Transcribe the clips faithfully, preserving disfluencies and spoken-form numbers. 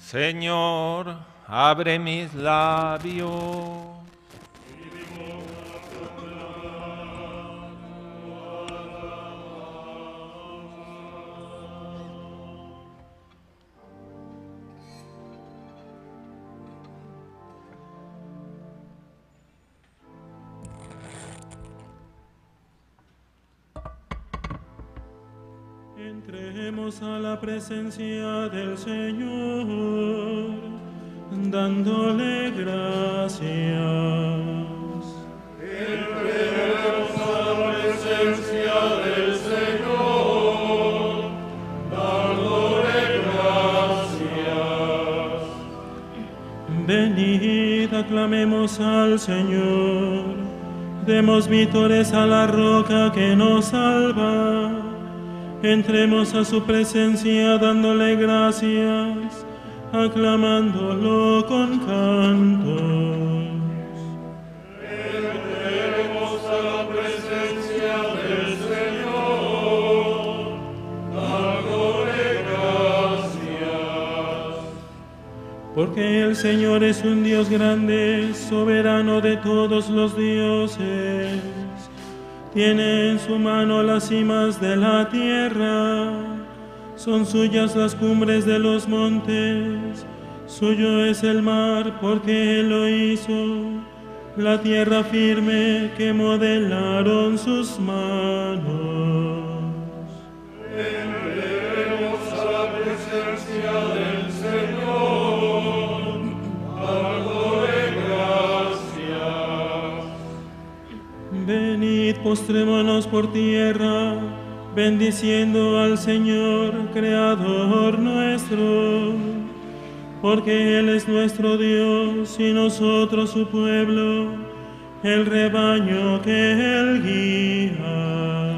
Señor, abre mis labios. Entremos a la presencia del Señor, dándole gracias. Entremos a la presencia del Señor, dándole gracias. Venid, aclamemos al Señor, demos vítores a la roca que nos salva. Entremos a su presencia dándole gracias, aclamándolo con cantos. Entremos a la presencia del Señor, dándole gracias. Porque el Señor es un Dios grande, soberano de todos los dioses. Tiene en su mano las cimas de la tierra, son suyas las cumbres de los montes, suyo es el mar porque Él lo hizo, la tierra firme que modelaron sus manos. Entremos a la presencia del Señor, dándole gracias. Venid, postrémonos por tierra, bendiciendo al Señor, Creador nuestro, porque Él es nuestro Dios y nosotros su pueblo, el rebaño que Él guía.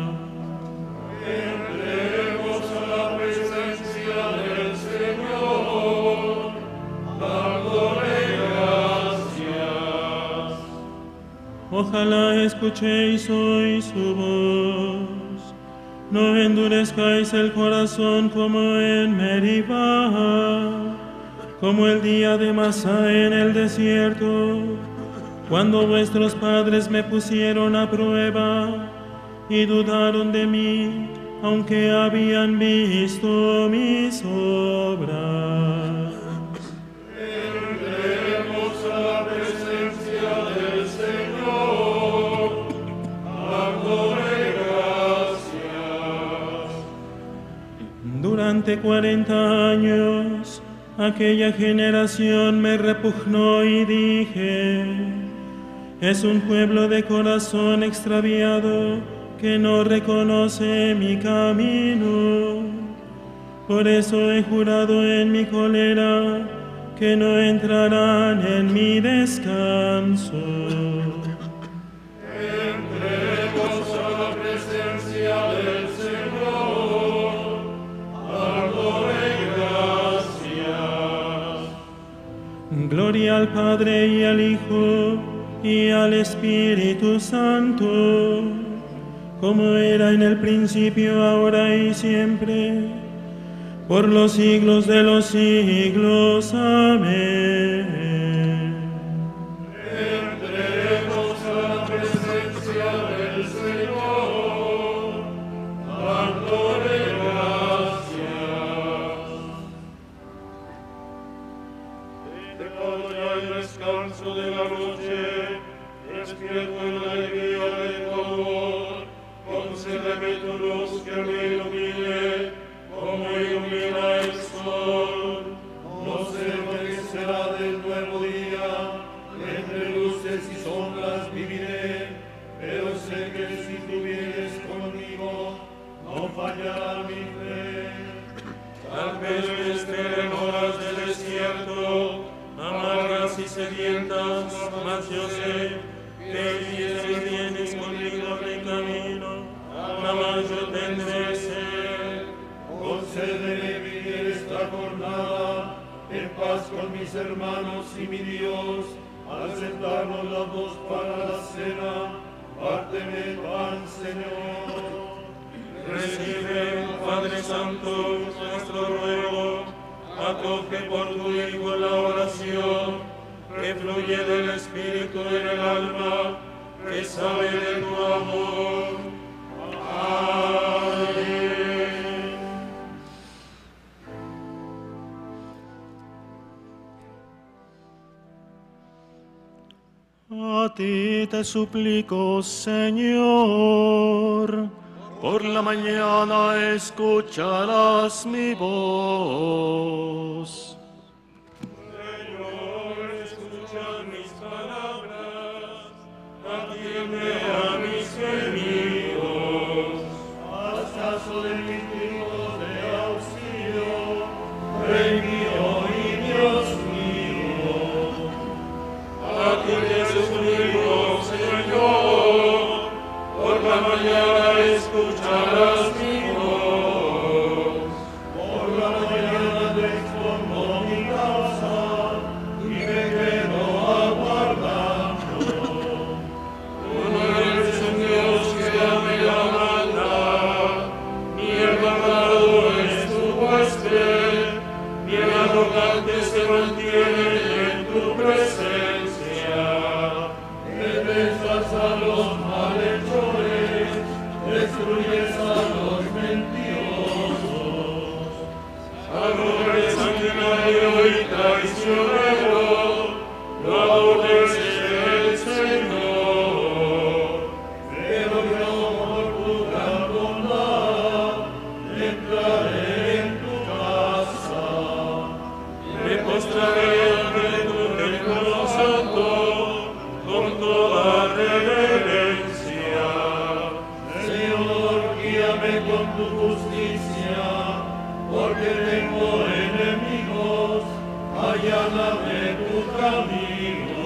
Entremos a la presencia del Señor, dándole gracias. Ojalá escuchéis hoy su voz, no endurezcáis el corazón como en Meribá, como el día de Masá en el desierto, cuando vuestros padres me pusieron a prueba y dudaron de mí, aunque habían visto mis obras. Entremos a la presencia del Señor, dándole gracias. Durante cuarenta años, aquella generación me repugnó y dije, es un pueblo de corazón extraviado que no reconoce mi camino. Por eso he jurado en mi cólera que no entrarán en mi descanso. Entremos a la presencia del Señor, dándole gracias. Gloria al Padre y al Hijo y al Espíritu Santo, como era en el principio, ahora y siempre, por los siglos de los siglos. Amén. Entremos a la presencia del Señor, dándole gracias. Llegado ya el descanso de la noche, despierto en la alegría de tu amor, concédeme tu luz que me ilumine, como ilumina el sol. No sé lo que será del nuevo día, entre luces y sombras viviré, pero sé que si tú vienes conmigo, no fallará mi fe. Tal vez me esperen horas de desierto, amargas y sedientas, mas yo sé que si vienes conmigo en el camino, jamás yo tendré sed. Concédeme vivir esta jornada en paz con mis hermanos y mi Dios, al sentarnos los dos para la cena, párteme el pan, Señor. Recibe, Padre Santo, nuestro ruego, acoge por tu despierto en el alma, que sabe de tu amor. Amén. A ti te suplico, Señor, por la mañana escucharás mi voz. Señor, escucha mis palabras, atiende a mis gemidos. Haz caso de mis gritos de auxilio, Rey mío y Dios mío. A ti te suplico, Señor, por la mañana escucharás mi voz. Por la mañana te expongo mi causa y me quedo aguardando. Tú no eres un Dios que ame la maldad, ni el malvado es tu huésped, ni el arrogante se mantiene en tu presencia. Detestas a los malhechores, destruyes a los mentirosos. Amor sanguinario y traicionero, no aborreces el Señor. Pero yo por tu gran bondad entraré en tu casa. Me postraré ante tu templo santo con toda reverencia. Señor, guíame con tu justicia, porque tengo enemigos, alláname tu camino.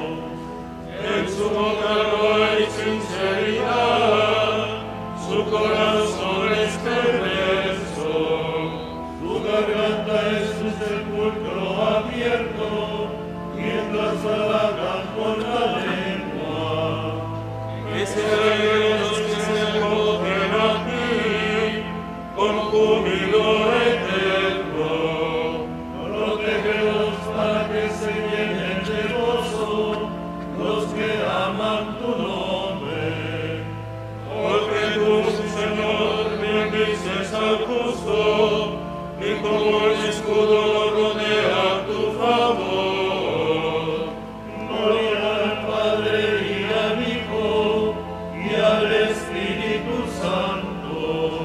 En su boca no hay sinceridad, su corazón es perverso. Su garganta es un sepulcro abierto, mientras halagan con la lengua. Que se alegren los que se acogen a ti, con júbilo eterno. Protégelos para que se llenen de gozo los que aman tu nombre. Porque tú, Señor, bendices al justo, y como el escudo lo rodea tu favor. Gloria al Padre y al Hijo y al Espíritu Santo,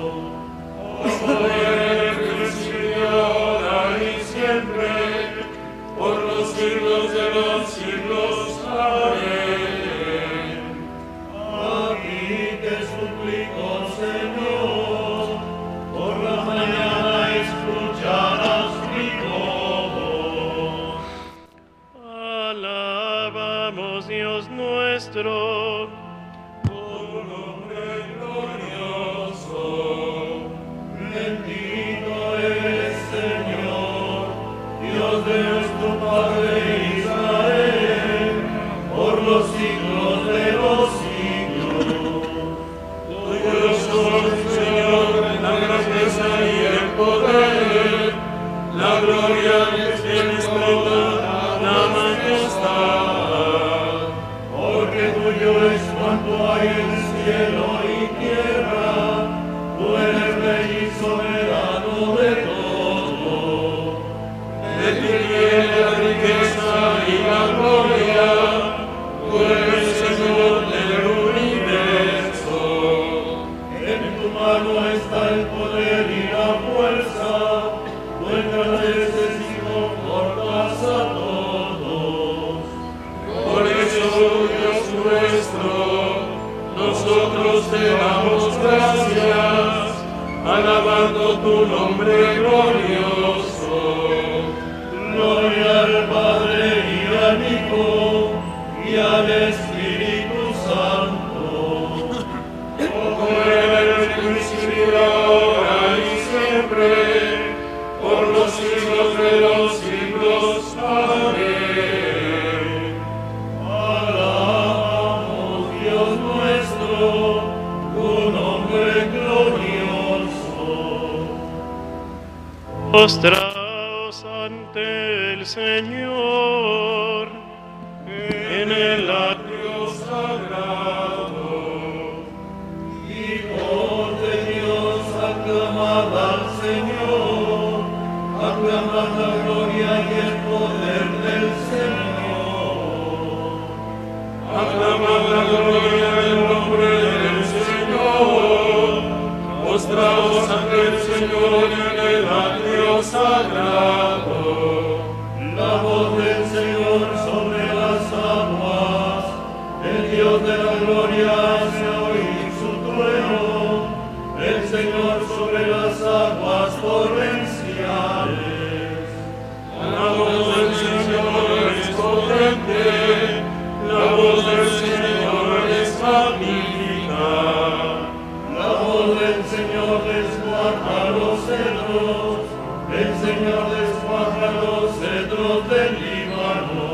como era en el principio, ahora y siempre, por los siglos de los siglos. Amén. Aquí te suplico, Señor, por la mañana escucharás mi voz. Alabamos, Dios nuestro, Tu nombre glorioso. Bendito eres, Señor, Dios de nuestro Padre Israel, por los siglos de los siglos. Tuyo son, Señor, la grandeza y el poder, la gloria, el esplendor, la majestad. Porque tuyo es cuanto hay en cielo y tierra, tú eres rey y soberano de todo. De ti viene la riqueza y la gloria, tú eres Señor del universo. En tu mano está el poder y la fuerza, tú encarceles y confortas a todos. Por eso, Dios nuestro, nosotros te damos gracias, alabando tu nombre glorioso. Gloria al Padre y al Hijo y al Espíritu Santo, como era en el principio, ahora y siempre, por los siglos de los siglos. Amén. Alabamos, Dios nuestro, tu nombre glorioso. postraos ante el Señor. en el atrio sagrado. Hijos de Dios, aclamad al Señor, aclamad la gloria y el poder del Señor. Aclamad la gloria del nombre del Señor, mostraos ante el Señor en el atrio sagrado. La voz del Señor sobre las aguas, el Dios de la gloria hace oír su trueno, el Señor sobre las aguas torrenciales. La voz del Señor es potente, la voz del Señor es magnífica. La voz del Señor desguarda los cedros, el Señor desguarda los cedros del Líbano.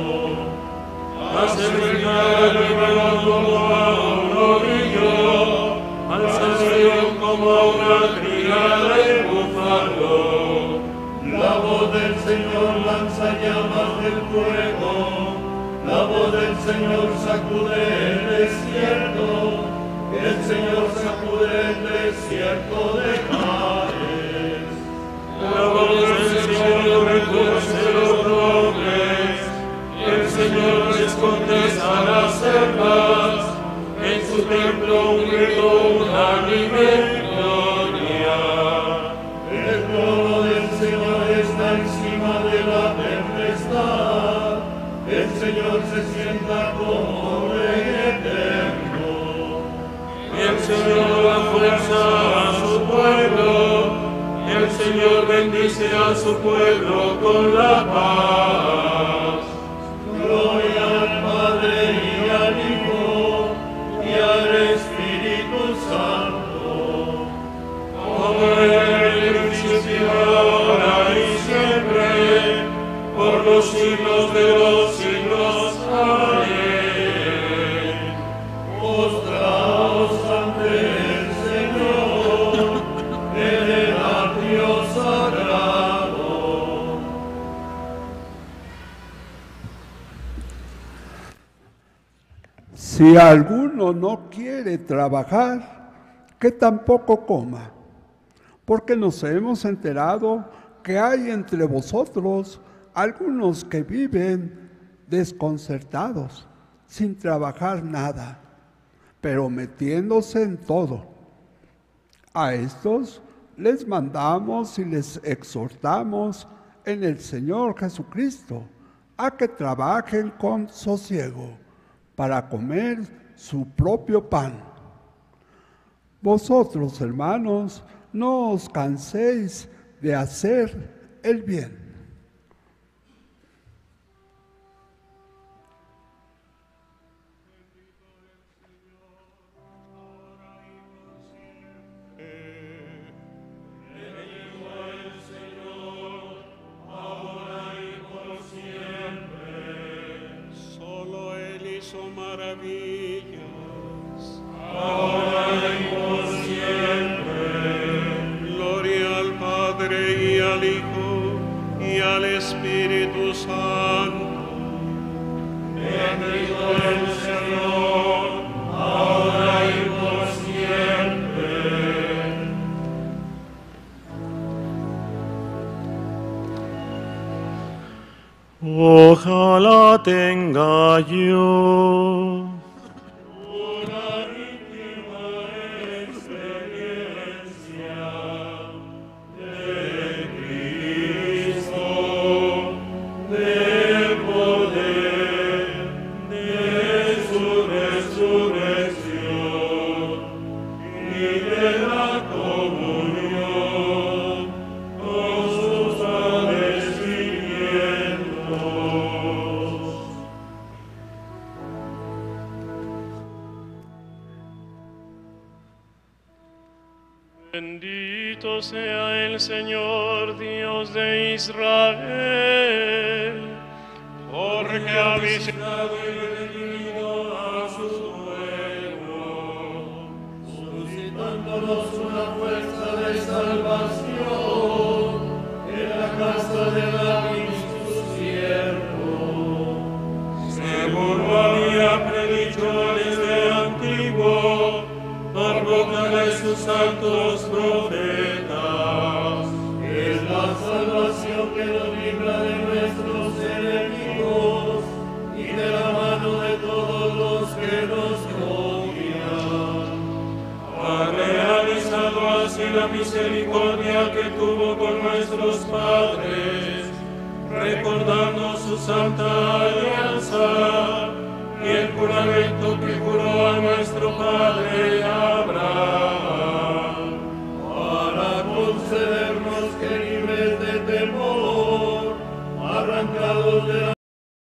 Hace brillar el Líbano como a un orillo, alza el león como a una cría de búfalo. La voz del Señor lanza llamas del fuego, la voz del Señor sacude el desierto, el Señor sacude el desierto de Cádiz. La voz del Señor retuerce los robles, el Señor descontesta las selvas, en su templo un grito unánime gloria. El trono del Señor está encima de la tempestad, el Señor se sienta como Rey eterno. El Señor da fuerza a su pueblo, el Señor bendice a su pueblo con la paz. Gloria al Padre y al Hijo y al Espíritu Santo, como en el principio, ahora y siempre, por los siglos de los siglos. Amén. Postraos ante el Señor en el atrio sagrado. Si alguno no quiere trabajar, que tampoco coma, porque nos hemos enterado que hay entre vosotros algunos que viven desconcertados, sin trabajar nada, pero metiéndose en todo. A estos les mandamos y les exhortamos en el Señor Jesucristo a que trabajen con sosiego para comer su propio pan. Vosotros, hermanos, no os canséis de hacer el bien. Maravillas, ahora y por siempre. Gloria al Padre y al Hijo y al Espíritu Santo. Bendito el Señor, ahora y por siempre. Ojalá tenga yo una íntima experiencia de Cristo, del poder de su resurrección y de la comunión con sus padecimientos. Bendito sea el Señor Dios de Israel, porque ha visitado y redimido a su pueblo, suscitándonos una fuerza de salvación en la casa de David su siervo, según la misericordia que tuvo con nuestros padres, recordando su santa alianza y el juramento que juró a nuestro padre Abraham, para concedernos que libres de temor, arrancados de la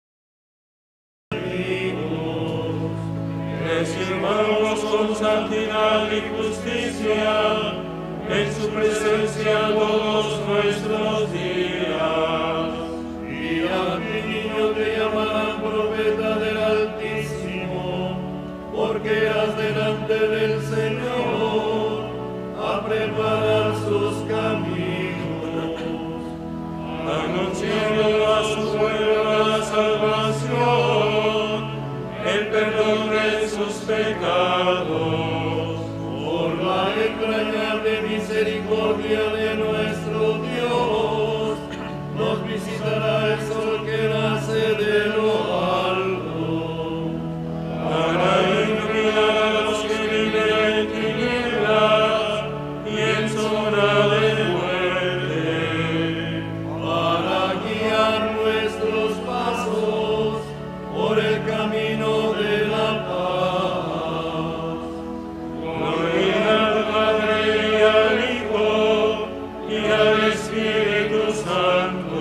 sirvamos con santidad y justicia en su presencia todos nuestros días. Y a ti, niño, te llamarán profeta del Altísimo, porque irás delante del Señor a preparar sus caminos, anunciando a su pueblo la salvación, el perdón de sus pecados, por la entrañable misericordia de nuestro Dios, nos visitará el sol que nace de lo alto, para iluminar a los que viven en tinieblas y en sombra de muerte, para guiar nuestros pasos por el camino de la paz. Gloria al Padre y al Hijo y al Espíritu Santo,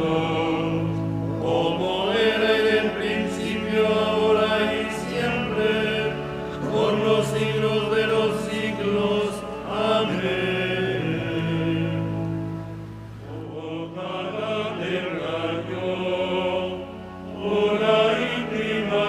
como era en el principio, ahora y siempre, por los siglos de los siglos. Amén. Ojalá tenga yo una íntima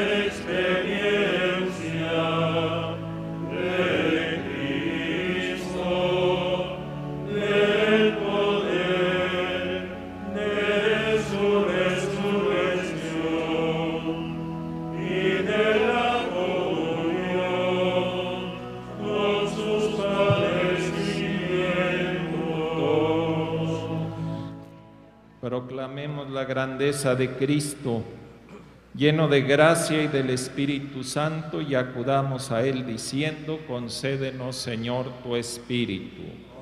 experiencia de Cristo, del poder de su resurrección y de la comunión con sus padecimientos. Proclamemos la grandeza de Cristo, lleno de gracia y del Espíritu Santo, y acudamos a Él diciendo: concédenos, Señor, tu Espíritu.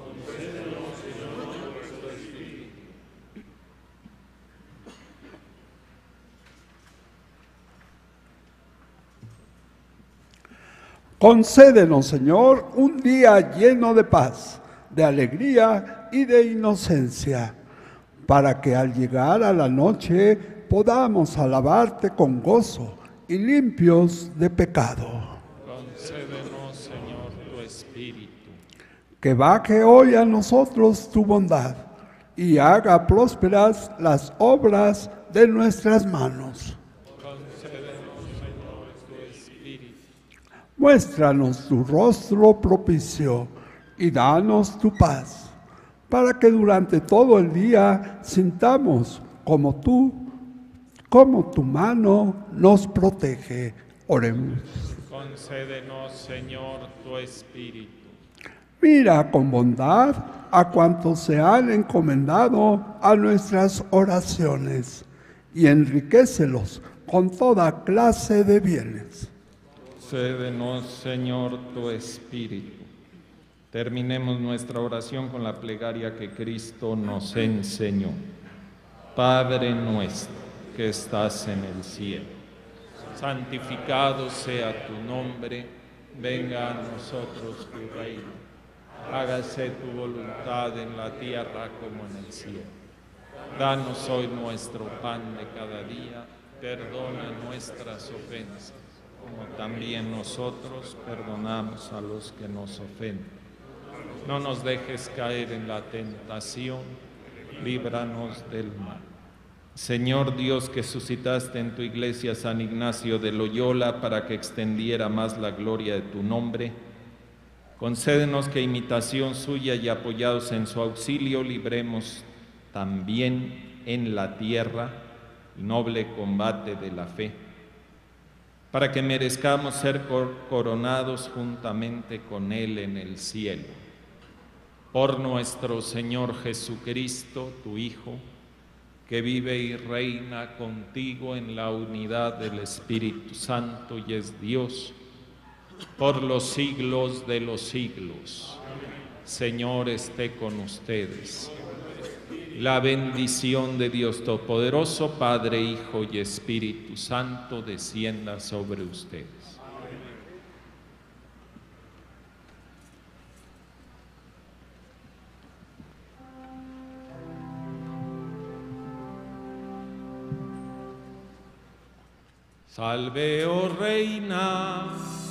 Concédenos, Señor, un día lleno de paz, de alegría y de inocencia, para que al llegar a la noche podamos alabarte con gozo y limpios de pecado. Concédenos, Señor, tu Espíritu. Que baje hoy a nosotros tu bondad y haga prósperas las obras de nuestras manos. Concédenos, Señor, tu Espíritu. Muéstranos tu rostro propicio y danos tu paz, para que durante todo el día sintamos como tú, como tu mano nos protege. Oremos. Concédenos, Señor, tu Espíritu. Mira con bondad a cuantos se han encomendado a nuestras oraciones y enriquécelos con toda clase de bienes. Concédenos, Señor, tu Espíritu. Terminemos nuestra oración con la plegaria que Cristo nos enseñó. Padre nuestro, que estás en el cielo, santificado sea tu nombre, venga a nosotros tu reino, hágase tu voluntad en la tierra como en el cielo. Danos hoy nuestro pan de cada día, perdona nuestras ofensas, como también nosotros perdonamos a los que nos ofenden. No nos dejes caer en la tentación, líbranos del mal. Señor Dios, que suscitaste en tu iglesia a San Ignacio de Loyola para que extendiera más la gloria de tu nombre, concédenos que, imitación suya y apoyados en su auxilio, libremos también en la tierra el noble combate de la fe, para que merezcamos ser coronados juntamente con Él en el cielo. Por nuestro Señor Jesucristo, tu Hijo, que vive y reina contigo en la unidad del Espíritu Santo y es Dios, por los siglos de los siglos. Señor esté con ustedes. La bendición de Dios Todopoderoso, Padre, Hijo y Espíritu Santo, descienda sobre ustedes. Salve, oh Reina.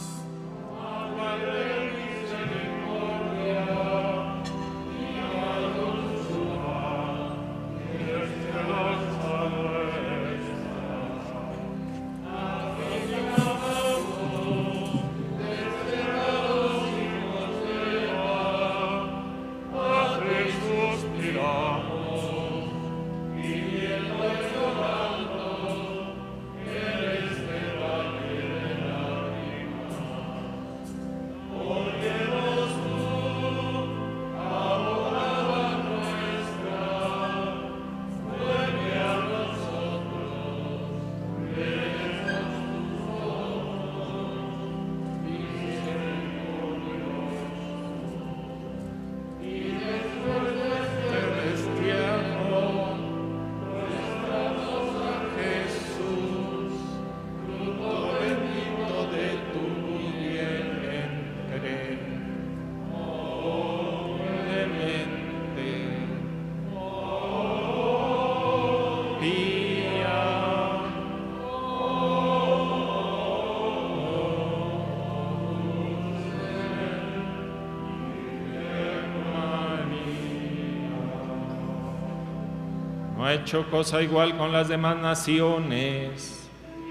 No ha hecho cosa igual con las demás naciones.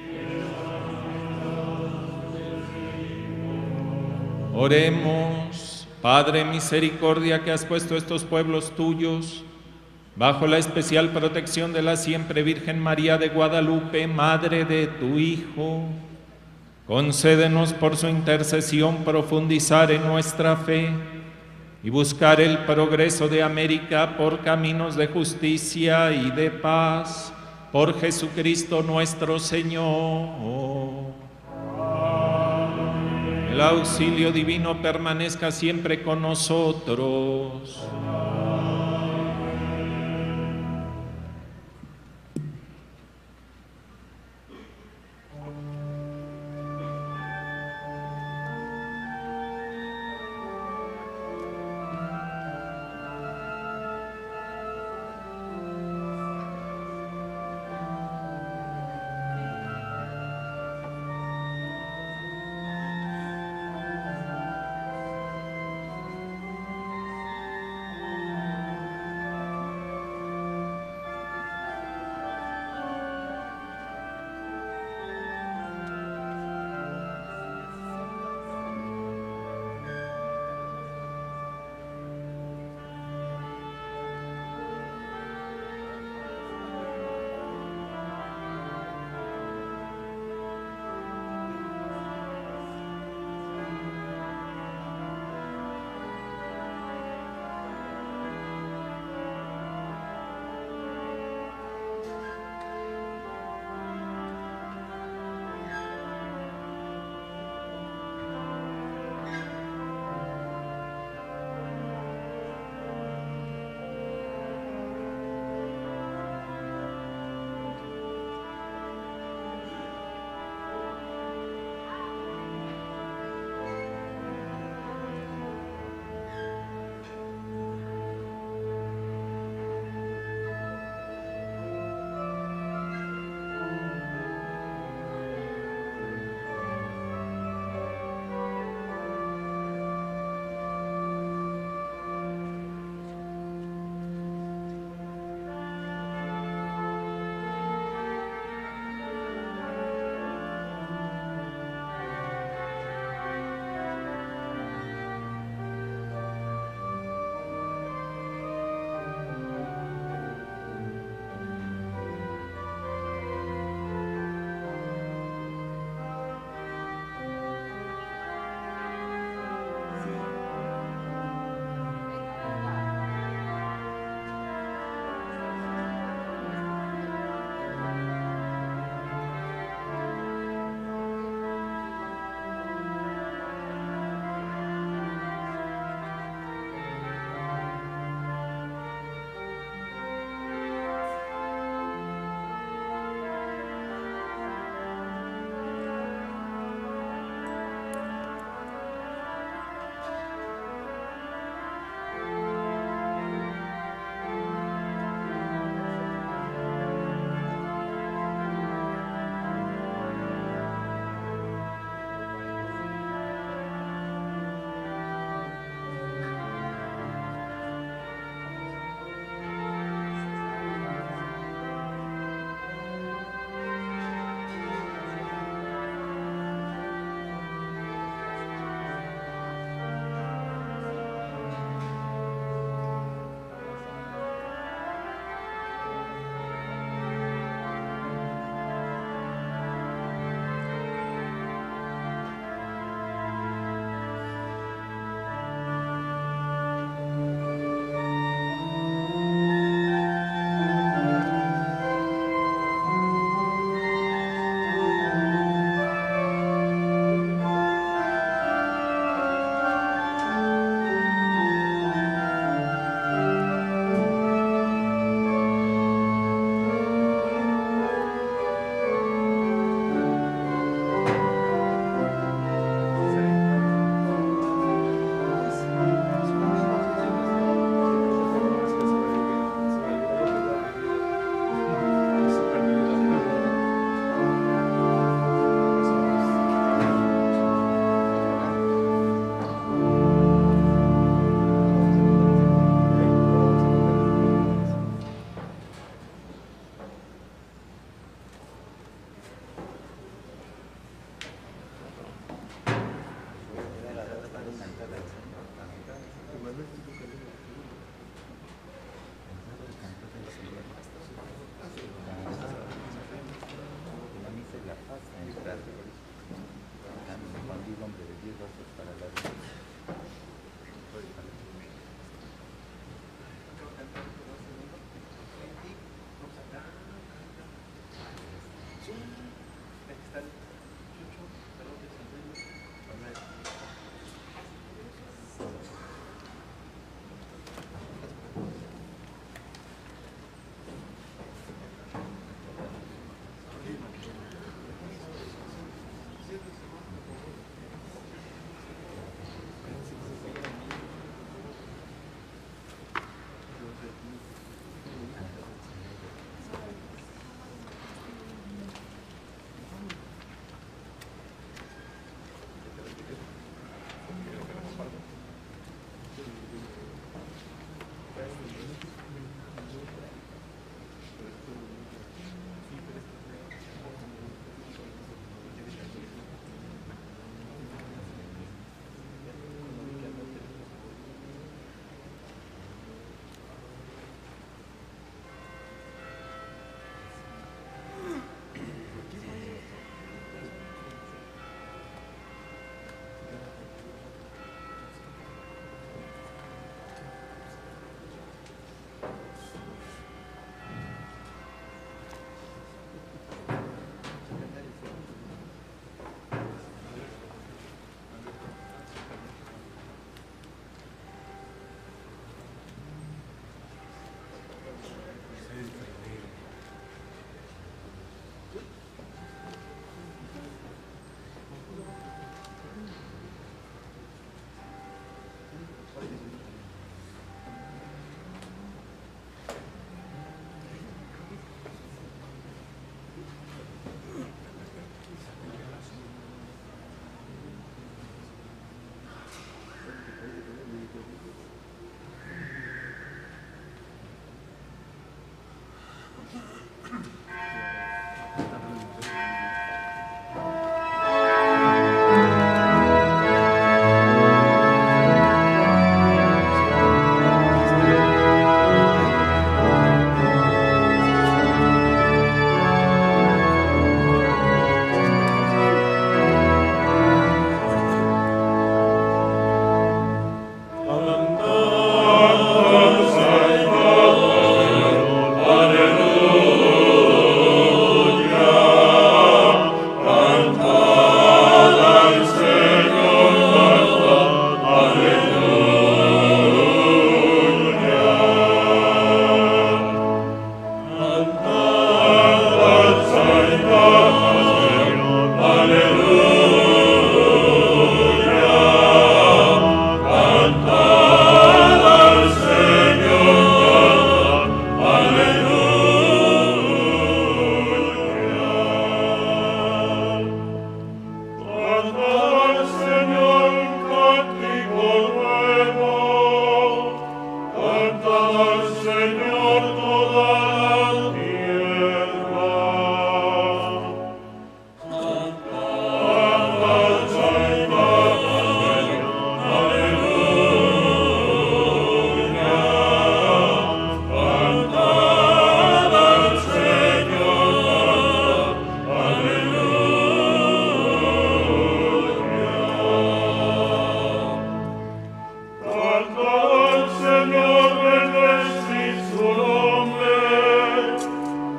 Oremos. Padre misericordia, que has puesto estos pueblos tuyos bajo la especial protección de la siempre Virgen María de Guadalupe, Madre de tu Hijo, concédenos por su intercesión profundizar en nuestra fe y buscar el progreso de América por caminos de justicia y de paz, por Jesucristo nuestro Señor. Amén. El auxilio divino permanezca siempre con nosotros.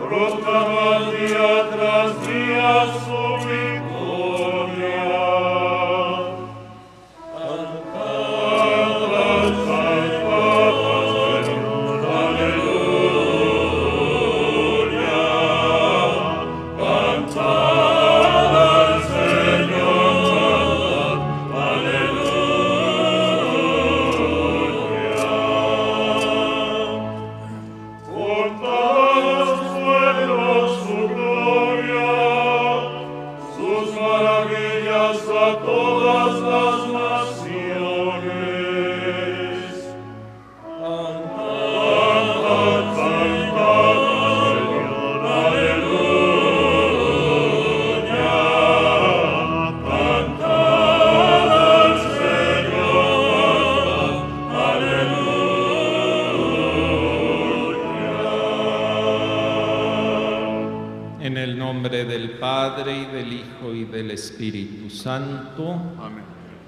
proclamad día tras día su victoria. Cantad al Salvador, aleluya. Cantad al Señor, aleluya. Contad su gloria, sus maravillas a todas las naciones. Cantad, cantad al Señor, aleluya. Cantad al Señor, aleluya. En el nombre del Padre, y del Hijo, y del Espíritu Santo. Amén.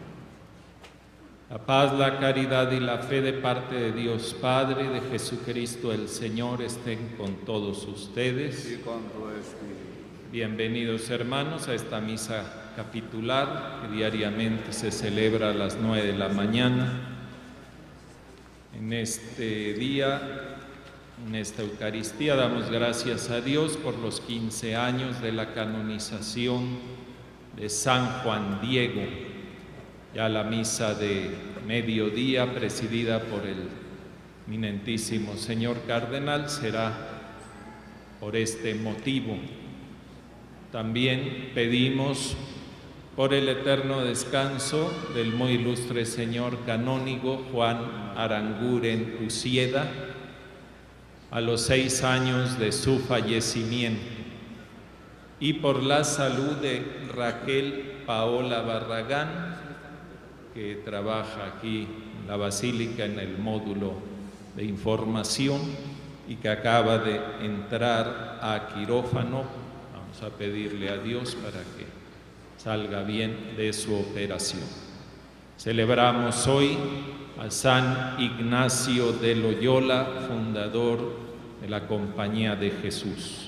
La paz, la caridad y la fe de parte de Dios Padre y de Jesucristo el Señor estén con todos ustedes. Y con tu espíritu. Bienvenidos, hermanos, a esta misa capitular que diariamente se celebra a las nueve de la mañana. En este día, en esta Eucaristía, damos gracias a Dios por los quince años de la canonización de San Juan Diego. Ya la misa de mediodía, presidida por el eminentísimo señor cardenal, será por este motivo. También pedimos por el eterno descanso del muy ilustre señor canónigo Juan Aranguren Ucieda, a los seis años de su fallecimiento, y por la salud de Raquel Paola Barragán, que trabaja aquí en la Basílica en el módulo de información y que acaba de entrar a quirófano. Vamos a pedirle a Dios para que salga bien de su operación. Celebramos hoy a San Ignacio de Loyola, fundador de la Compañía de Jesús.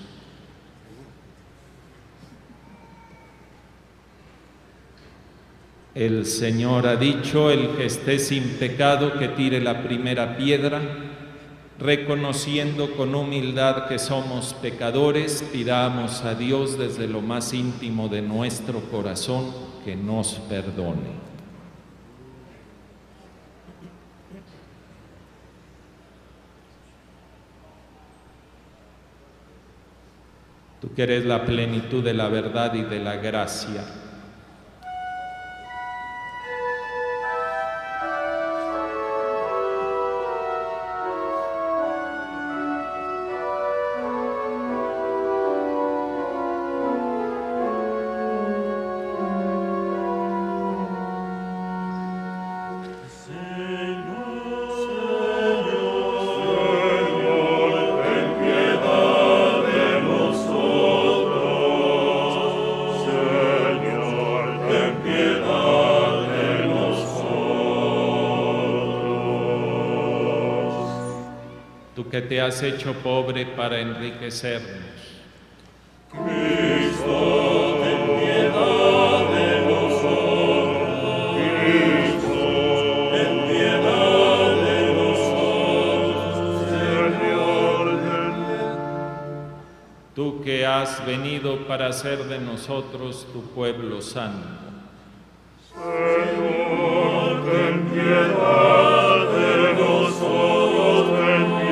El Señor ha dicho: el que esté sin pecado, que tire la primera piedra. Reconociendo con humildad que somos pecadores, pidamos a Dios desde lo más íntimo de nuestro corazón que nos perdone. Tú que eres la plenitud de la verdad y de la gracia, que te has hecho pobre para enriquecernos. Cristo, ten piedad de nosotros. Cristo, ten piedad de nosotros. Señor, ten piedad. Tú que has venido para hacer de nosotros tu pueblo santo. Señor, ten piedad de nosotros. Ten piedad.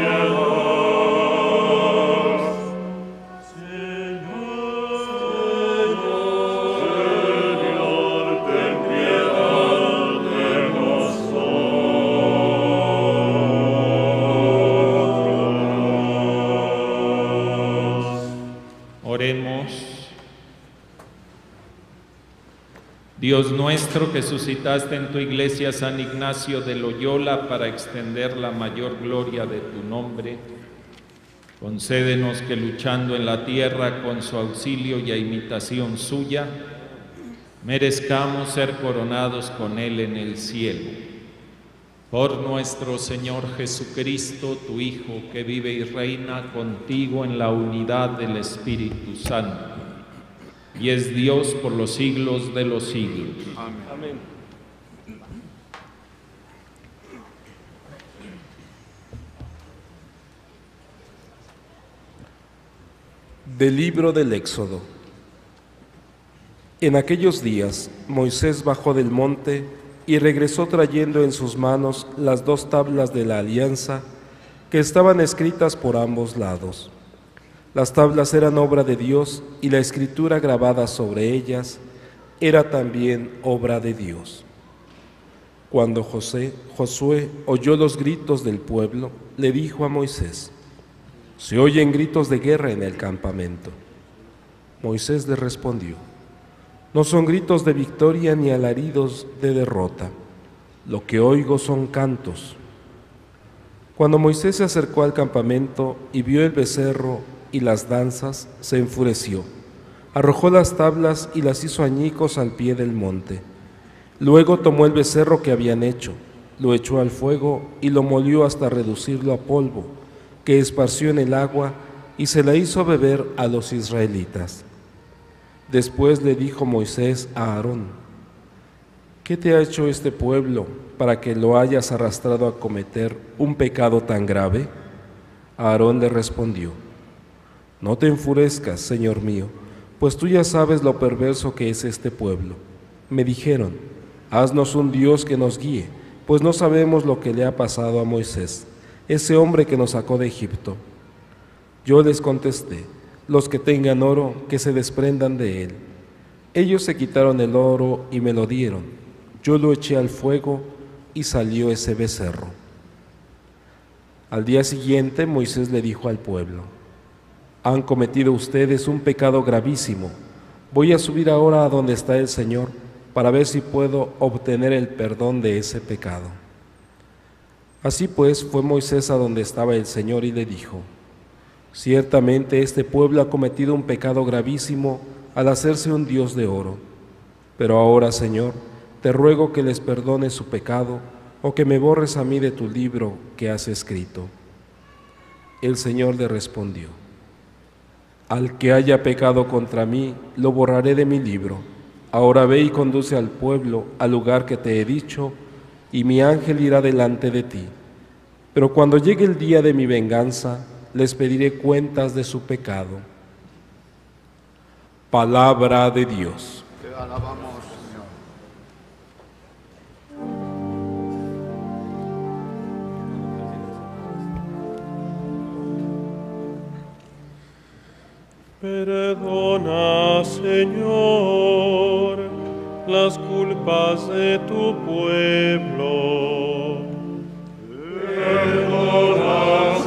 Dios nuestro, que suscitaste en tu iglesia a San Ignacio de Loyola para extender la mayor gloria de tu nombre, concédenos que luchando en la tierra con su auxilio y a imitación suya, merezcamos ser coronados con él en el cielo. Por nuestro Señor Jesucristo, tu Hijo, que vive y reina contigo en la unidad del Espíritu Santo, y es Dios por los siglos de los siglos. Amén. Amén. Del libro del Éxodo. En aquellos días, Moisés bajó del monte y regresó trayendo en sus manos las dos tablas de la alianza que estaban escritas por ambos lados. Las tablas eran obra de Dios y la escritura grabada sobre ellas era también obra de Dios. Cuando José, Josué oyó los gritos del pueblo, le dijo a Moisés: «Se oyen gritos de guerra en el campamento». Moisés le respondió: «No son gritos de victoria ni alaridos de derrota. Lo que oigo son cantos». Cuando Moisés se acercó al campamento y vio el becerro y las danzas, se enfureció. Arrojó las tablas y las hizo añicos al pie del monte. Luego tomó el becerro que habían hecho, lo echó al fuego y lo molió hasta reducirlo a polvo, que esparció en el agua y se la hizo beber a los israelitas. Después le dijo Moisés a Aarón: «¿Qué te ha hecho este pueblo para que lo hayas arrastrado a cometer un pecado tan grave?» Aarón le respondió: «No te enfurezcas, Señor mío, pues tú ya sabes lo perverso que es este pueblo. Me dijeron: haznos un Dios que nos guíe, pues no sabemos lo que le ha pasado a Moisés, ese hombre que nos sacó de Egipto». Yo les contesté: «Los que tengan oro, que se desprendan de él». Ellos se quitaron el oro y me lo dieron. Yo lo eché al fuego y salió ese becerro. Al día siguiente Moisés le dijo al pueblo: «Han cometido ustedes un pecado gravísimo. Voy a subir ahora a donde está el Señor para ver si puedo obtener el perdón de ese pecado». Así pues fue Moisés a donde estaba el Señor y le dijo: «Ciertamente este pueblo ha cometido un pecado gravísimo al hacerse un Dios de oro. Pero ahora, Señor, te ruego que les perdones su pecado o que me borres a mí de tu libro que has escrito». El Señor le respondió: «Al que haya pecado contra mí, lo borraré de mi libro. Ahora ve y conduce al pueblo al lugar que te he dicho, y mi ángel irá delante de ti. Pero cuando llegue el día de mi venganza, les pediré cuentas de su pecado». Palabra de Dios. Te alabamos, Señor. Perdona, Señor, las culpas de tu pueblo. Perdona,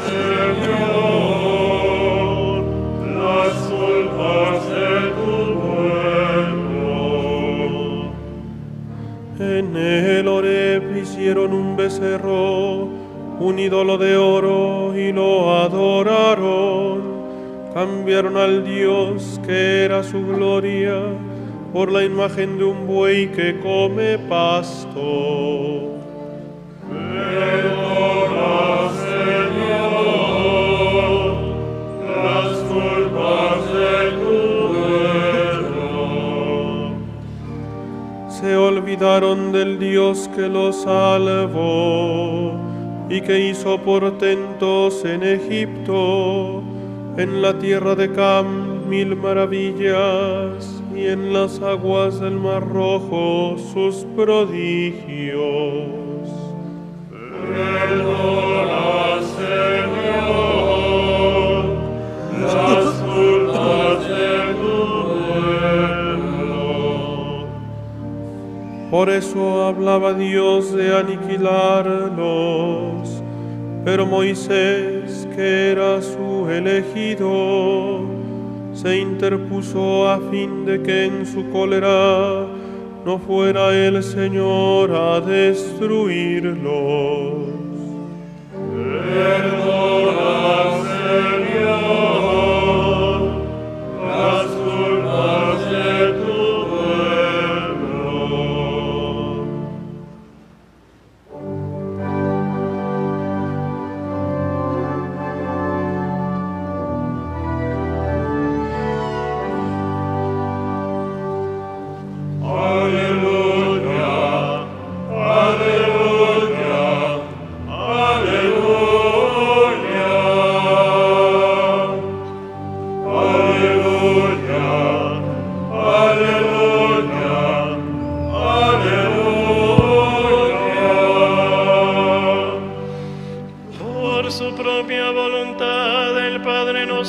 Señor, las culpas de tu pueblo. En el Horeb hicieron un becerro, un ídolo de oro, y lo adoraron. Cambiaron al Dios que era su gloria por la imagen de un buey que come pasto. Perdona, Señor, las culpas de tu pueblo. Se olvidaron del Dios que los salvó y que hizo portentos en Egipto, en la tierra de Cam mil maravillas, y en las aguas del Mar Rojo sus prodigios. Perdona, Señor, las culpas de tu pueblo. Por eso hablaba Dios de aniquilarlos, pero Moisés, que era su elegido, se interpuso a fin de que en su cólera no fuera el Señor a destruirlos. Perdona, Señor, las culpas de tu pueblo.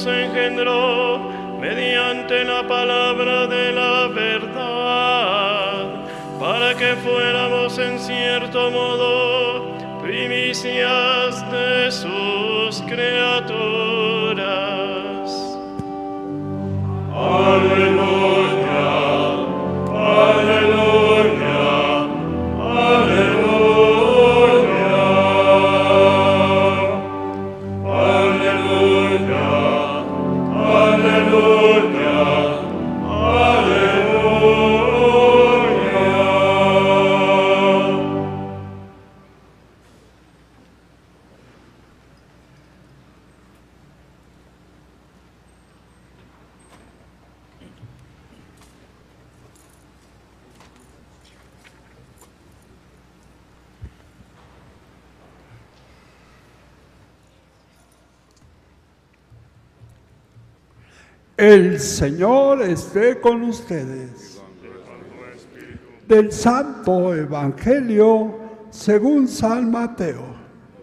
engendró mediante la palabra de la verdad, para que fuéramos en cierto modo primicias de sus criaturas. Aleluya, aleluya, aleluya, aleluya, aleluya, aleluya. El Señor esté con ustedes. Del Santo Evangelio según San Mateo.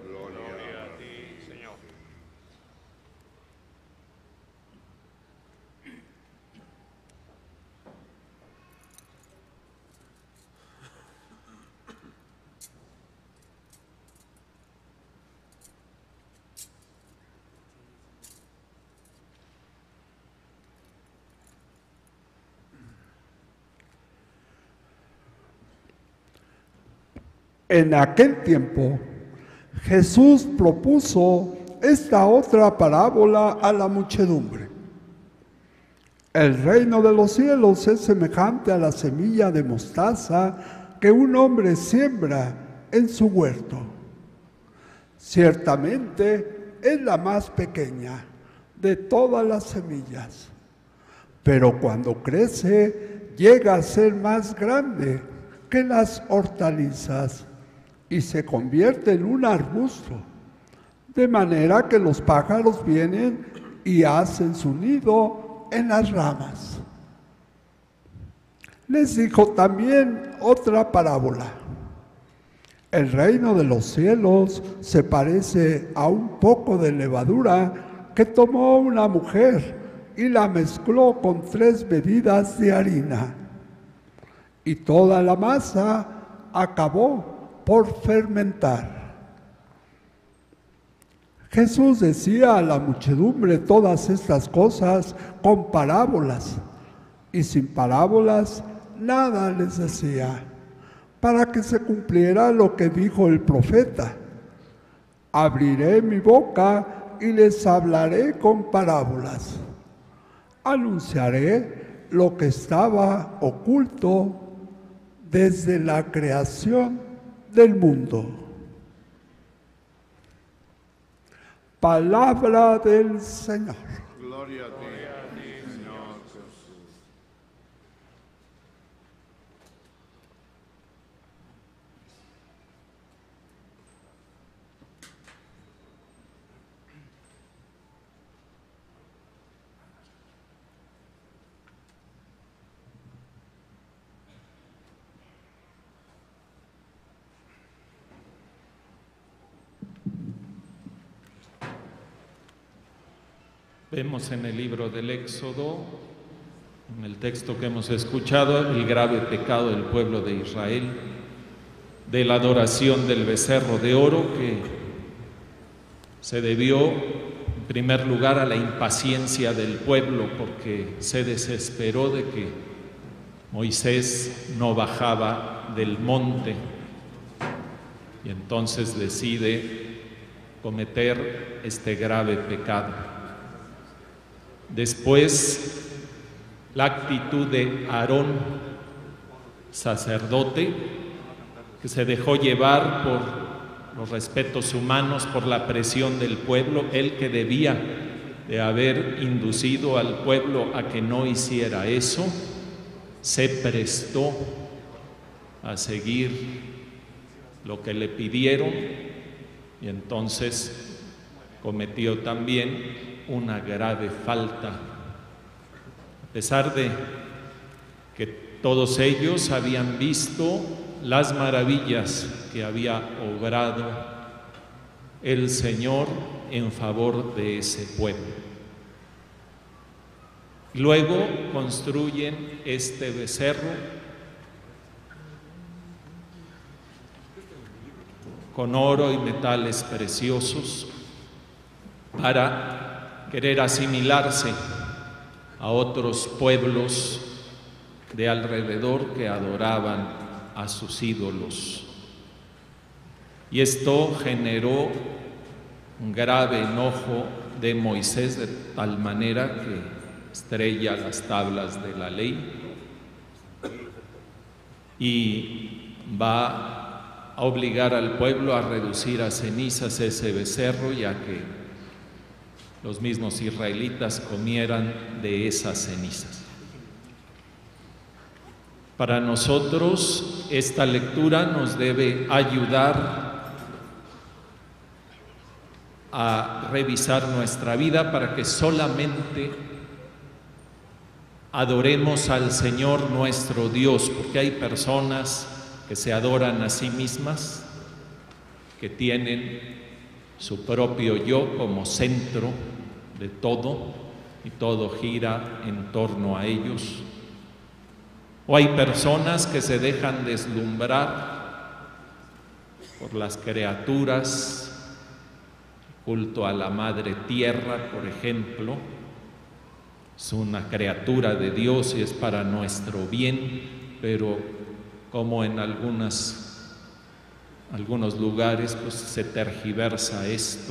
En aquel tiempo, Jesús propuso esta otra parábola a la muchedumbre. El reino de los cielos es semejante a la semilla de mostaza que un hombre siembra en su huerto. Ciertamente es la más pequeña de todas las semillas, pero cuando crece llega a ser más grande que las hortalizas y se convierte en un arbusto, de manera que los pájaros vienen y hacen su nido en las ramas. Les dijo también otra parábola. El reino de los cielos se parece a un poco de levadura que tomó una mujer y la mezcló con tres medidas de harina, y toda la masa acabó por fermentar. Jesús decía a la muchedumbre todas estas cosas con parábolas, y sin parábolas nada les decía, para que se cumpliera lo que dijo el profeta: abriré mi boca y les hablaré con parábolas. Anunciaré lo que estaba oculto desde la creación del mundo. Palabra del Señor. Gloria a ti, Señor Jesús. Vemos en el libro del Éxodo, en el texto que hemos escuchado, el grave pecado del pueblo de Israel, de la adoración del becerro de oro, que se debió en primer lugar a la impaciencia del pueblo, porque se desesperó de que Moisés no bajaba del monte, y entonces decide cometer este grave pecado. Después, la actitud de Aarón, sacerdote, que se dejó llevar por los respetos humanos, por la presión del pueblo, él que debía de haber inducido al pueblo a que no hiciera eso, se prestó a seguir lo que le pidieron, y entonces cometió también una grave falta, a pesar de que todos ellos habían visto las maravillas que había obrado el Señor en favor de ese pueblo. Luego construyen este becerro con oro y metales preciosos para querer asimilarse a otros pueblos de alrededor que adoraban a sus ídolos. Y esto generó un grave enojo de Moisés, de tal manera que estrella las tablas de la ley y va a obligar al pueblo a reducir a cenizas ese becerro, ya que los mismos israelitas comieran de esas cenizas. Para nosotros esta lectura nos debe ayudar a revisar nuestra vida para que solamente adoremos al Señor nuestro Dios, porque hay personas que se adoran a sí mismas, que tienen su propio yo como centro de todo y todo gira en torno a ellos. O hay personas que se dejan deslumbrar por las criaturas, culto a la Madre Tierra, por ejemplo. Es una criatura de Dios y es para nuestro bien, pero como en algunas, algunos lugares pues, se tergiversa esto.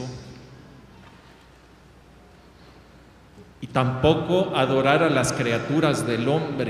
Y tampoco adorar a las criaturas del hombre,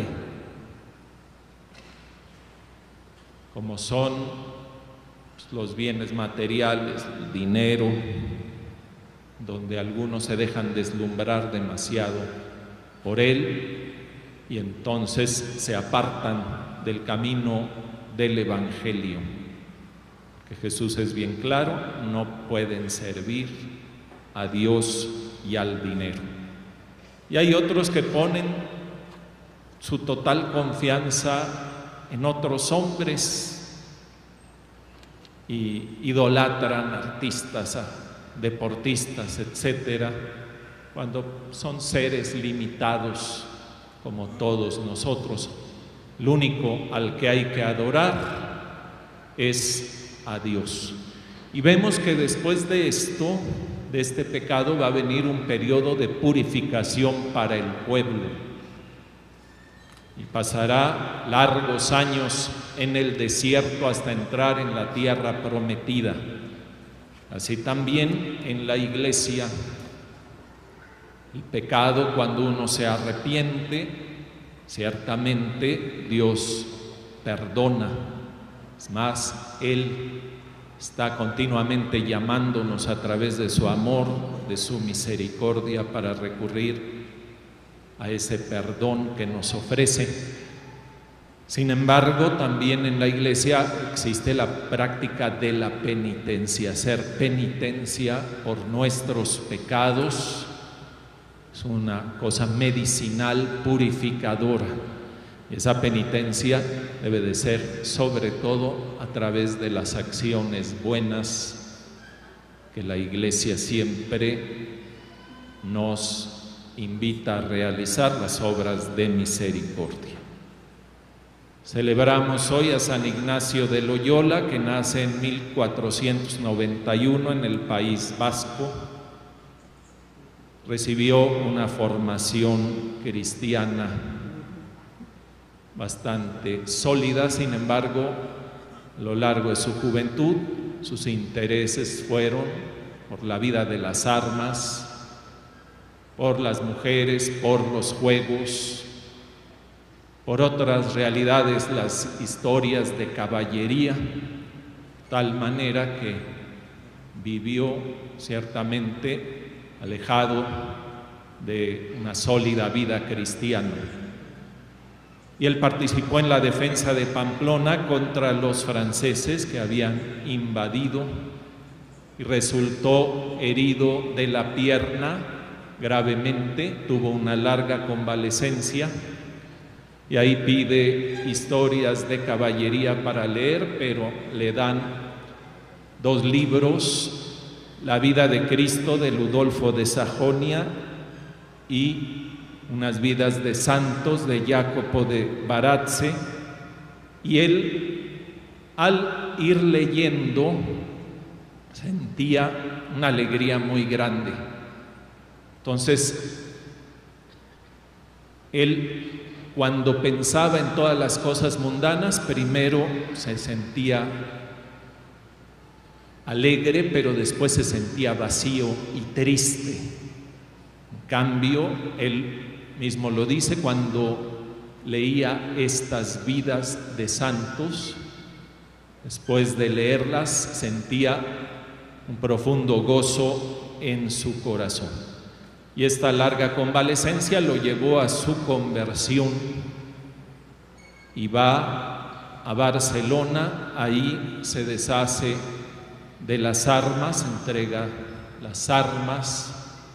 como son pues, los bienes materiales, el dinero, donde algunos se dejan deslumbrar demasiado por él y entonces se apartan del camino del Evangelio. Que Jesús es bien claro, no pueden servir a Dios y al dinero. Y hay otros que ponen su total confianza en otros hombres y idolatran artistas, deportistas, etcétera, cuando son seres limitados como todos nosotros. Lo único al que hay que adorar es a Dios. Y vemos que después de esto, de este pecado, va a venir un periodo de purificación para el pueblo. Y pasará largos años en el desierto hasta entrar en la tierra prometida. Así también en la iglesia, el pecado, cuando uno se arrepiente, ciertamente Dios perdona. Es más, Él está continuamente llamándonos a través de su amor, de su misericordia, para recurrir a ese perdón que nos ofrece. Sin embargo, también en la iglesia existe la práctica de la penitencia, hacer penitencia por nuestros pecados. Es una cosa medicinal, purificadora. Y esa penitencia debe de ser sobre todo a través de las acciones buenas que la iglesia siempre nos invita a realizar, las obras de misericordia. Celebramos hoy a San Ignacio de Loyola, que nace en mil cuatrocientos noventa y uno en el País Vasco. Recibió una formación cristiana bastante sólida. Sin embargo, a lo largo de su juventud, sus intereses fueron por la vida de las armas, por las mujeres, por los juegos, por otras realidades, las historias de caballería, tal manera que vivió ciertamente alejado de una sólida vida cristiana. Y él participó en la defensa de Pamplona contra los franceses que habían invadido y resultó herido de la pierna gravemente, tuvo una larga convalecencia y ahí pide historias de caballería para leer, pero le dan dos libros: La vida de Cristo de Ludolfo de Sajonia y unas vidas de santos de Jacopo de Baratze, y él, al ir leyendo, sentía una alegría muy grande. Entonces, él, cuando pensaba en todas las cosas mundanas, primero se sentía alegre, pero después se sentía vacío y triste. En cambio, él mismo lo dice, cuando leía estas vidas de santos, después de leerlas, sentía un profundo gozo en su corazón. Y esta larga convalecencia lo llevó a su conversión y va a Barcelona. Ahí se deshace de las armas, entrega las armas,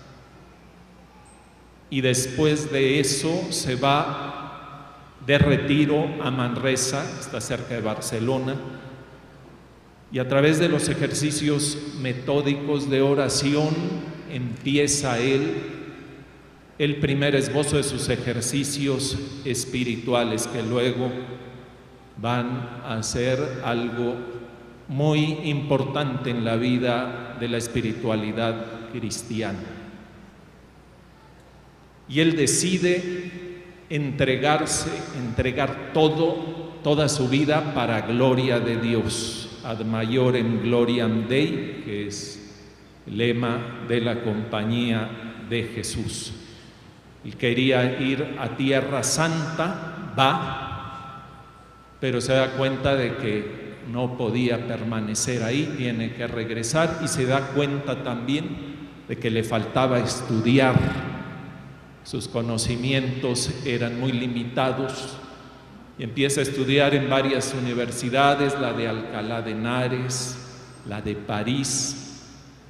y después de eso se va de retiro a Manresa, está cerca de Barcelona, y a través de los ejercicios metódicos de oración empieza él el primer esbozo de sus ejercicios espirituales, que luego van a ser algo muy importante en la vida de la espiritualidad cristiana. Y él decide entregarse, entregar todo, toda su vida para gloria de Dios. Ad maiorem gloriam Dei, que es el lema de la Compañía de Jesús. Él quería ir a Tierra Santa, va, pero se da cuenta de que no podía permanecer ahí, tiene que regresar, y se da cuenta también de que le faltaba estudiar. Sus conocimientos eran muy limitados y empieza a estudiar en varias universidades, la de Alcalá de Henares, la de París.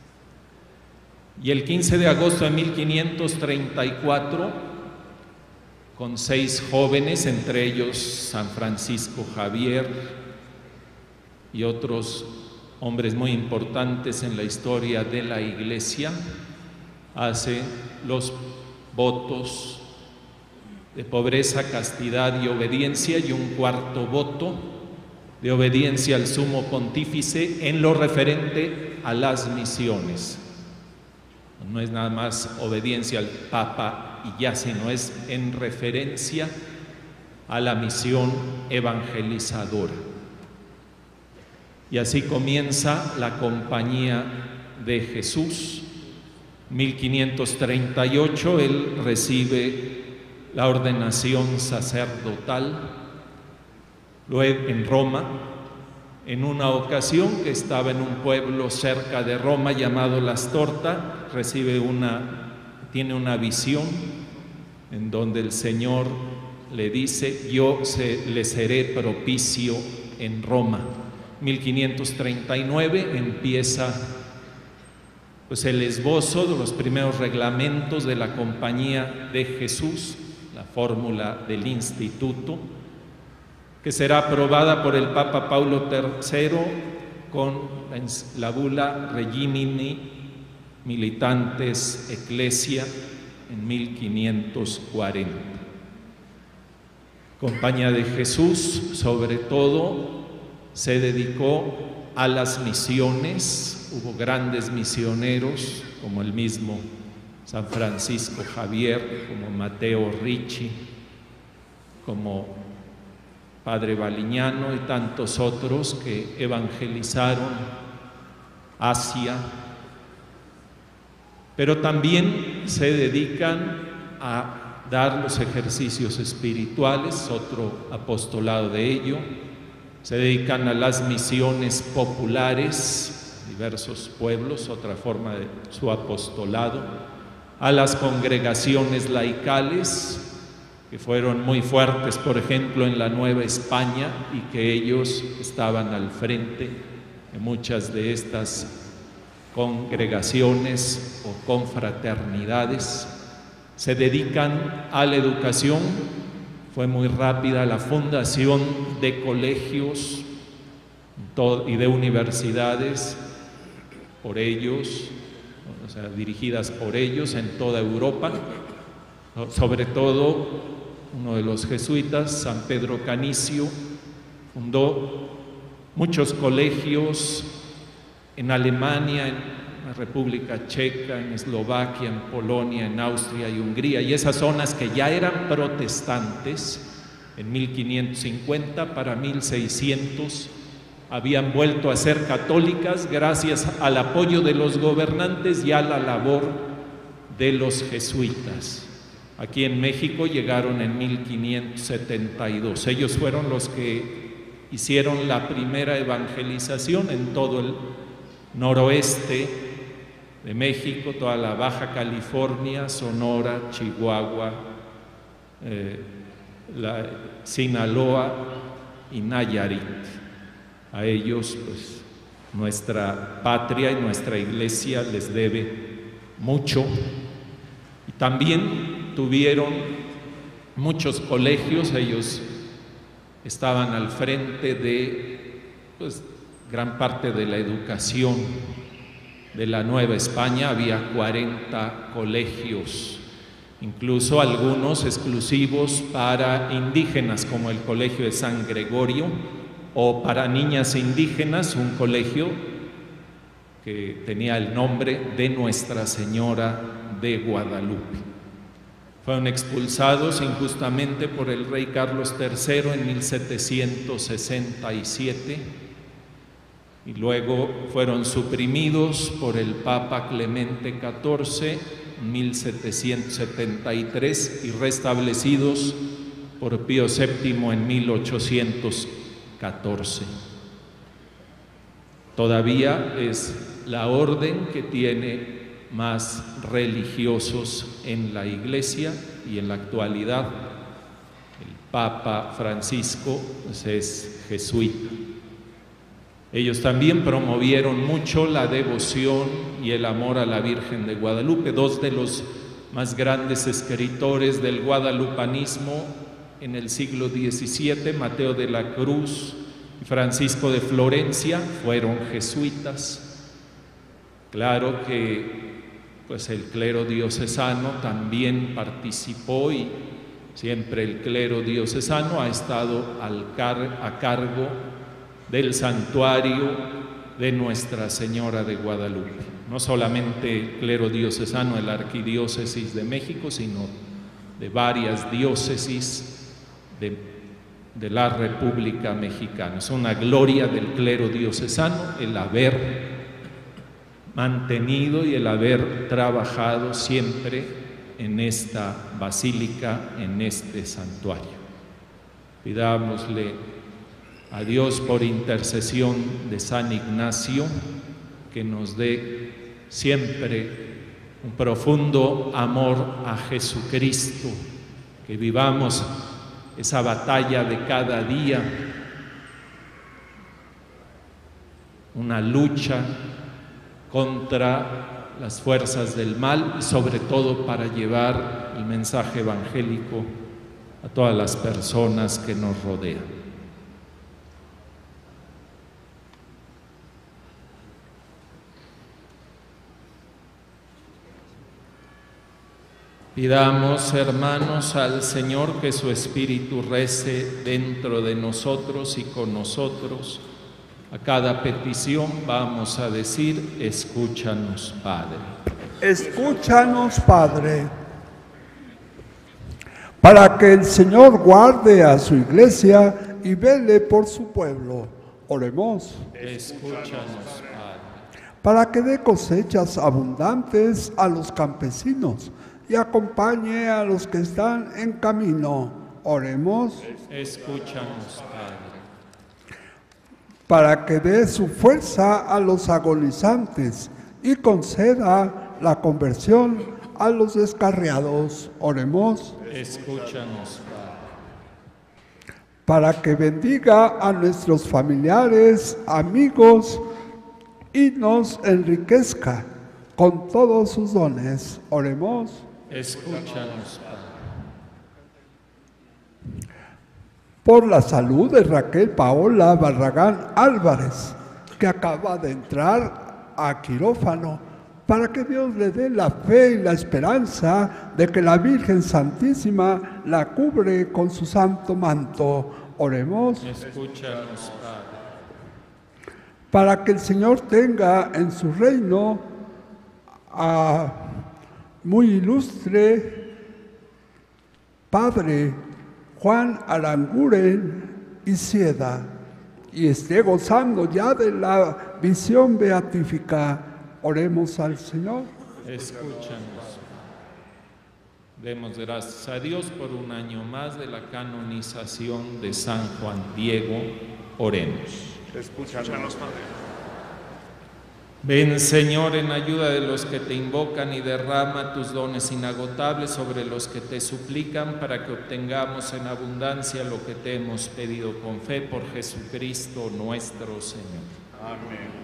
Y el quince de agosto de mil quinientos treinta y cuatro, con seis jóvenes, entre ellos San Francisco Javier y otros hombres muy importantes en la historia de la Iglesia, hace los votos de pobreza, castidad y obediencia, y un cuarto voto de obediencia al Sumo Pontífice en lo referente a las misiones. No es nada más obediencia al Papa y ya, sino es en referencia a la misión evangelizadora. Y así comienza la Compañía de Jesús. mil quinientos treinta y ocho él recibe la ordenación sacerdotal, luego en Roma, en una ocasión que estaba en un pueblo cerca de Roma llamado Las Tortas, recibe una, tiene una visión en donde el Señor le dice: yo se, le seré propicio en Roma. mil quinientos treinta y nueve empieza pues el esbozo de los primeros reglamentos de la Compañía de Jesús, la fórmula del instituto, que será aprobada por el Papa Paulo tercero con la bula Regimini Militantes Ecclesia en mil quinientos cuarenta. Compañía de Jesús, sobre todo, se dedicó a las misiones. Hubo grandes misioneros como el mismo San Francisco Javier, como Mateo Ricci, como Padre Baliñano y tantos otros que evangelizaron Asia, pero también se dedican a dar los ejercicios espirituales, otro apostolado de ello. Se dedican a las misiones populares, diversos pueblos, otra forma de su apostolado, a las congregaciones laicales, que fueron muy fuertes, por ejemplo, en la Nueva España, y que ellos estaban al frente de muchas de estas congregaciones o confraternidades. Se dedican a la educación. Fue muy rápida la fundación de colegios y de universidades por ellos, o sea, dirigidas por ellos en toda Europa. Sobre todo, uno de los jesuitas, San Pedro Canicio, fundó muchos colegios en Alemania, en la República Checa, en Eslovaquia, en Polonia, en Austria y Hungría, y esas zonas que ya eran protestantes, en mil quinientos cincuenta para mil seiscientos habían vuelto a ser católicas gracias al apoyo de los gobernantes y a la labor de los jesuitas. Aquí en México llegaron en mil quinientos setenta y dos. Ellos fueron los que hicieron la primera evangelización en todo el noroeste de México, toda la Baja California, Sonora, Chihuahua, eh, la, Sinaloa y Nayarit. A ellos, pues, nuestra patria y nuestra iglesia les debe mucho. Y también tuvieron muchos colegios. Ellos estaban al frente de, pues, gran parte de la educación de la Nueva España. Había cuarenta colegios, incluso algunos exclusivos para indígenas, como el Colegio de San Gregorio, o para niñas indígenas, un colegio que tenía el nombre de Nuestra Señora de Guadalupe. Fueron expulsados injustamente por el rey Carlos tercero en mil setecientos sesenta y siete y luego fueron suprimidos por el Papa Clemente catorce en mil setecientos setenta y tres y restablecidos por Pío séptimo en mil ochocientos catorce. Todavía es la orden que tiene más religiosos en la Iglesia, y en la actualidad el Papa Francisco, pues, es jesuita. Ellos también promovieron mucho la devoción y el amor a la Virgen de Guadalupe. Dos de los más grandes escritores del guadalupanismo en el siglo diecisiete, Mateo de la Cruz y Francisco de Florencia, fueron jesuitas. Claro que, pues, el clero diocesano también participó, y siempre el clero diocesano ha estado al car- a cargo del santuario de Nuestra Señora de Guadalupe. No solamente el clero diocesano de la Arquidiócesis de México, sino de varias diócesis de, de la República Mexicana. Es una gloria del clero diocesano el haber mantenido y el haber trabajado siempre en esta basílica, en este santuario. Pidámosle a Dios, por intercesión de San Ignacio, que nos dé siempre un profundo amor a Jesucristo, que vivamos esa batalla de cada día, una lucha contra las fuerzas del mal, y sobre todo para llevar el mensaje evangélico a todas las personas que nos rodean. Pidamos, hermanos, al Señor que su Espíritu rece dentro de nosotros y con nosotros. A cada petición vamos a decir: escúchanos, Padre. Escúchanos, Padre. Para que el Señor guarde a su iglesia y vele por su pueblo. Oremos. Escúchanos, Padre. Para que dé cosechas abundantes a los campesinos y acompañe a los que están en camino. Oremos. Escúchanos, Padre. Para que dé su fuerza a los agonizantes y conceda la conversión a los descarriados. Oremos. Escúchanos, Padre. Para que bendiga a nuestros familiares, amigos y nos enriquezca con todos sus dones. Oremos. Escúchanos, Padre. Por la salud de Raquel Paola Barragán Álvarez, que acaba de entrar a quirófano para que Dios le dé la fe y la esperanza de que la Virgen Santísima la cubre con su santo manto. Oremos. Escúchanos, Padre. Para que el Señor tenga en su reino a muy ilustre Padre Juan Aranguren y Cieda, y esté gozando ya de la visión beatífica. Oremos al Señor. Escúchanos. Demos gracias a Dios por un año más de la canonización de San Juan Diego. Oremos. Escúchanos, Padre. Ven, Señor, en ayuda de los que te invocan y derrama tus dones inagotables sobre los que te suplican, para que obtengamos en abundancia lo que te hemos pedido con fe por Jesucristo nuestro Señor. Amén.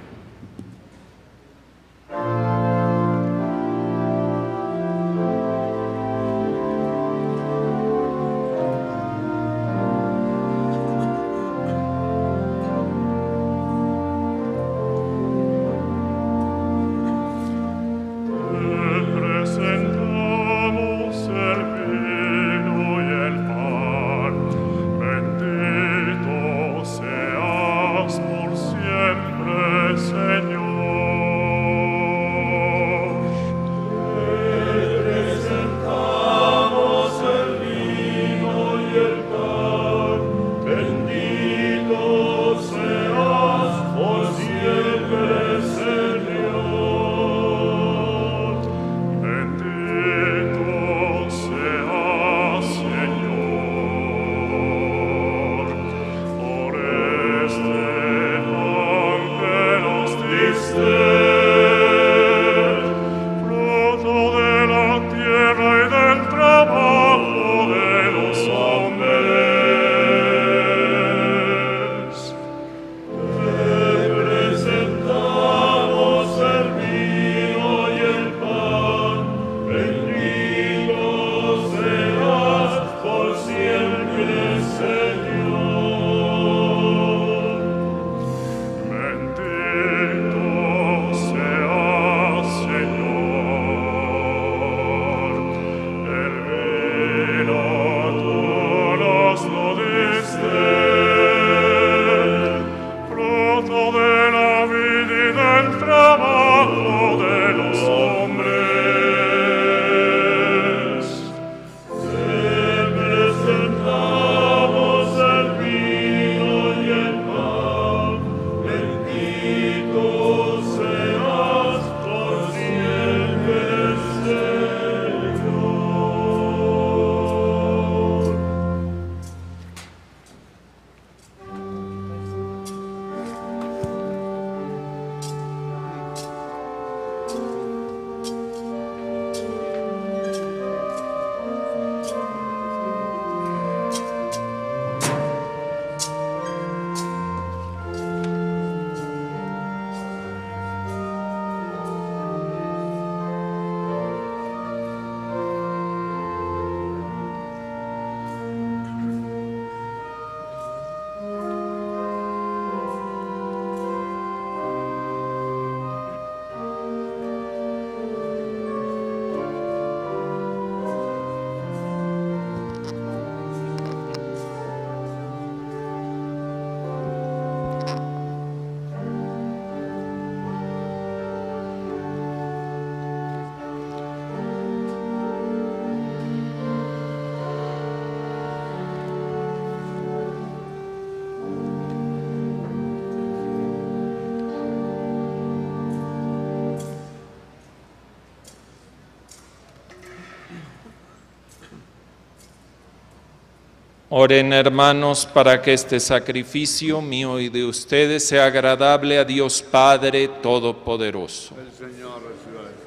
Oren, hermanos, para que este sacrificio mío y de ustedes sea agradable a Dios Padre Todopoderoso. El Señor reciba eso.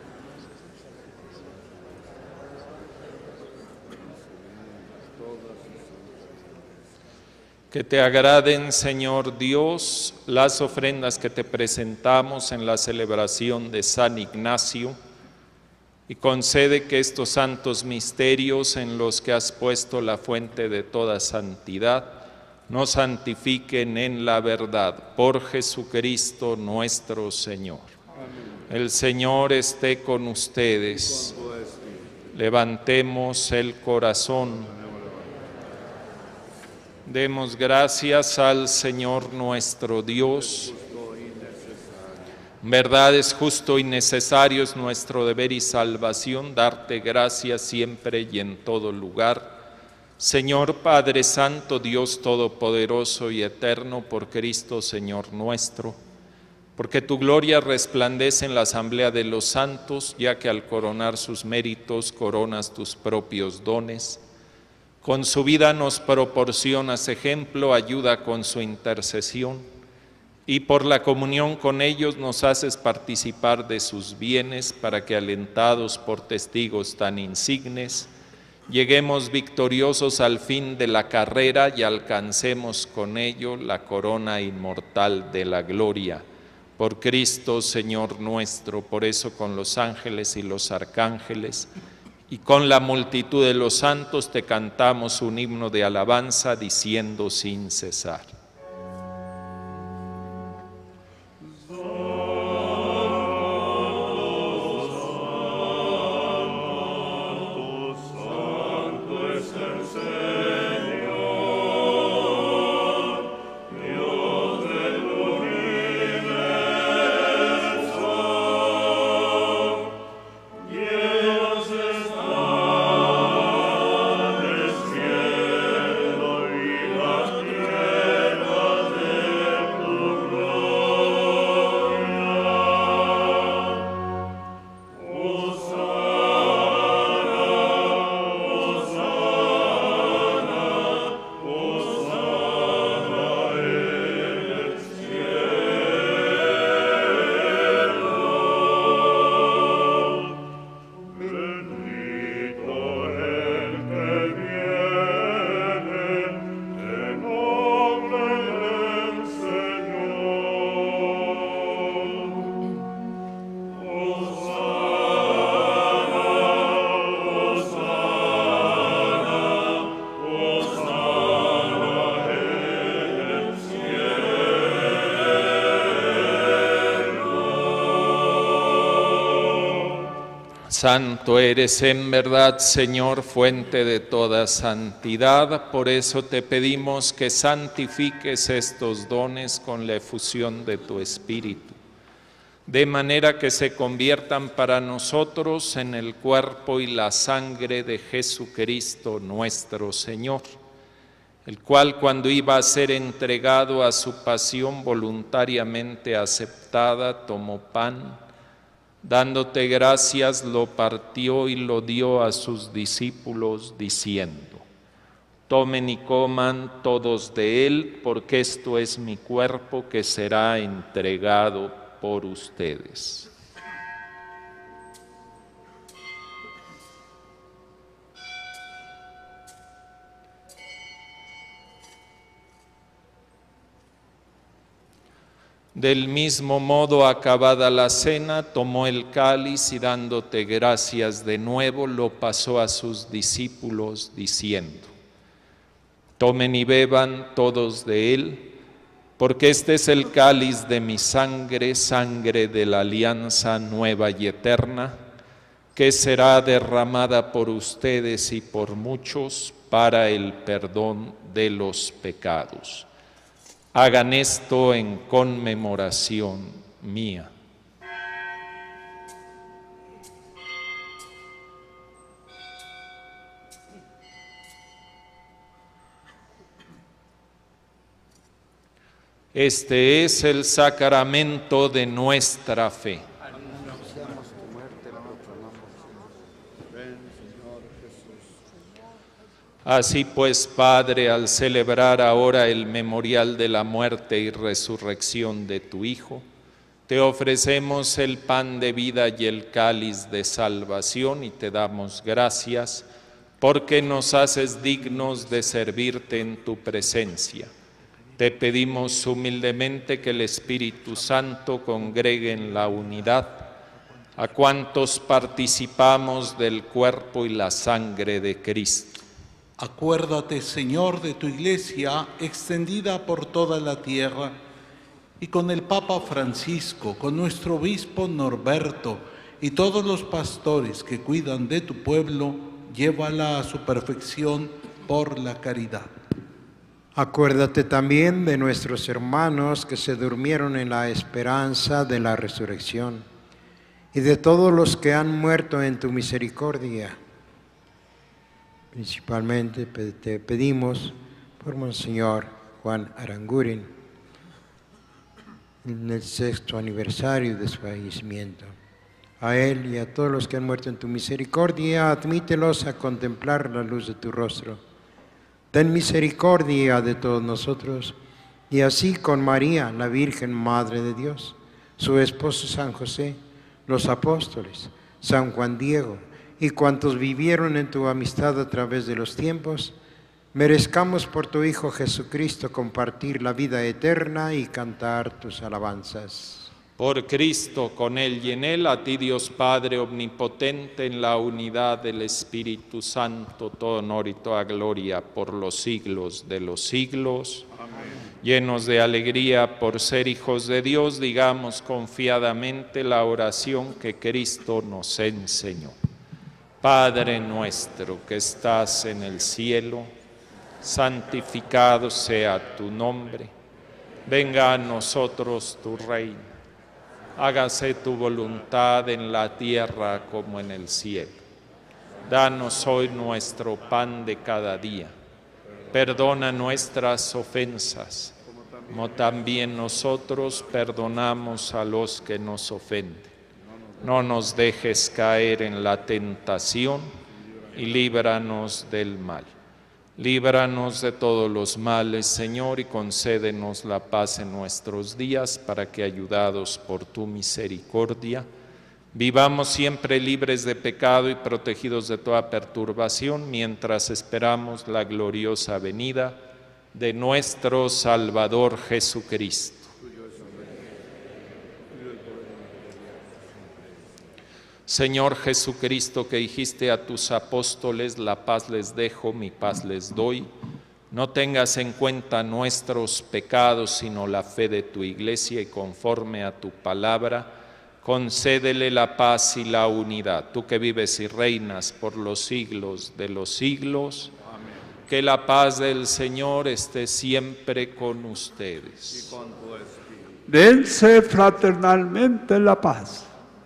Que te agraden, Señor Dios, las ofrendas que te presentamos en la celebración de San Ignacio, y concede que estos santos misterios en los que has puesto la fuente de toda santidad nos santifiquen en la verdad, por Jesucristo nuestro Señor. Amén. El Señor esté con ustedes. Levantemos el corazón. Demos gracias al Señor nuestro Dios. Verdad es justo y necesario, es nuestro deber y salvación darte gracias siempre y en todo lugar. Señor Padre Santo, Dios Todopoderoso y Eterno, por Cristo Señor nuestro, porque tu gloria resplandece en la asamblea de los santos, ya que al coronar sus méritos coronas tus propios dones. Con su vida nos proporcionas ejemplo, ayuda con su intercesión, y por la comunión con ellos nos haces participar de sus bienes, para que alentados por testigos tan insignes, lleguemos victoriosos al fin de la carrera y alcancemos con ello la corona inmortal de la gloria. Por Cristo, Señor nuestro, por eso con los ángeles y los arcángeles y con la multitud de los santos te cantamos un himno de alabanza diciendo sin cesar. Santo eres en verdad, Señor, fuente de toda santidad. Por eso te pedimos que santifiques estos dones con la efusión de tu Espíritu, de manera que se conviertan para nosotros en el cuerpo y la sangre de Jesucristo nuestro Señor, el cual cuando iba a ser entregado a su pasión voluntariamente aceptada, tomó pan, dándote gracias, lo partió y lo dio a sus discípulos, diciendo: tomen y coman todos de él, porque esto es mi cuerpo que será entregado por ustedes. Del mismo modo, acabada la cena, tomó el cáliz y dándote gracias de nuevo, lo pasó a sus discípulos, diciendo: tomen y beban todos de él, porque este es el cáliz de mi sangre, sangre de la alianza nueva y eterna, que será derramada por ustedes y por muchos para el perdón de los pecados. Hagan esto en conmemoración mía. Este es el sacramento de nuestra fe. Así pues, Padre, al celebrar ahora el memorial de la muerte y resurrección de tu Hijo, te ofrecemos el pan de vida y el cáliz de salvación y te damos gracias porque nos haces dignos de servirte en tu presencia. Te pedimos humildemente que el Espíritu Santo congregue en la unidad a cuantos participamos del cuerpo y la sangre de Cristo. Acuérdate, Señor, de tu Iglesia extendida por toda la tierra y con el Papa Francisco, con nuestro obispo Norberto y todos los pastores que cuidan de tu pueblo, llévala a su perfección por la caridad. Acuérdate también de nuestros hermanos que se durmieron en la esperanza de la resurrección y de todos los que han muerto en tu misericordia. Principalmente te pedimos por Monseñor Juan Aranguren, en el sexto aniversario de su fallecimiento. A él y a todos los que han muerto en tu misericordia, admítelos a contemplar la luz de tu rostro. Ten misericordia de todos nosotros, y así con María, la Virgen Madre de Dios, su esposo San José, los apóstoles, San Juan Diego, y cuantos vivieron en tu amistad a través de los tiempos, merezcamos por tu Hijo Jesucristo compartir la vida eterna y cantar tus alabanzas. Por Cristo, con Él y en Él, a ti Dios Padre omnipotente, en la unidad del Espíritu Santo, todo honor y toda gloria por los siglos de los siglos. Amén. Llenos de alegría por ser hijos de Dios, digamos confiadamente la oración que Cristo nos enseñó. Padre nuestro que estás en el cielo, santificado sea tu nombre. Venga a nosotros tu reino. Hágase tu voluntad en la tierra como en el cielo. Danos hoy nuestro pan de cada día. Perdona nuestras ofensas, como también nosotros perdonamos a los que nos ofenden. No nos dejes caer en la tentación y líbranos del mal. Líbranos de todos los males, Señor, y concédenos la paz en nuestros días, para que, ayudados por tu misericordia, vivamos siempre libres de pecado y protegidos de toda perturbación, mientras esperamos la gloriosa venida de nuestro Salvador Jesucristo. Señor Jesucristo, que dijiste a tus apóstoles, la paz les dejo, mi paz les doy, no tengas en cuenta nuestros pecados, sino la fe de tu Iglesia, y conforme a tu palabra, concédele la paz y la unidad. Tú que vives y reinas por los siglos de los siglos, amén. Que la paz del Señor esté siempre con ustedes. Y con tu espíritu. Dense fraternalmente la paz.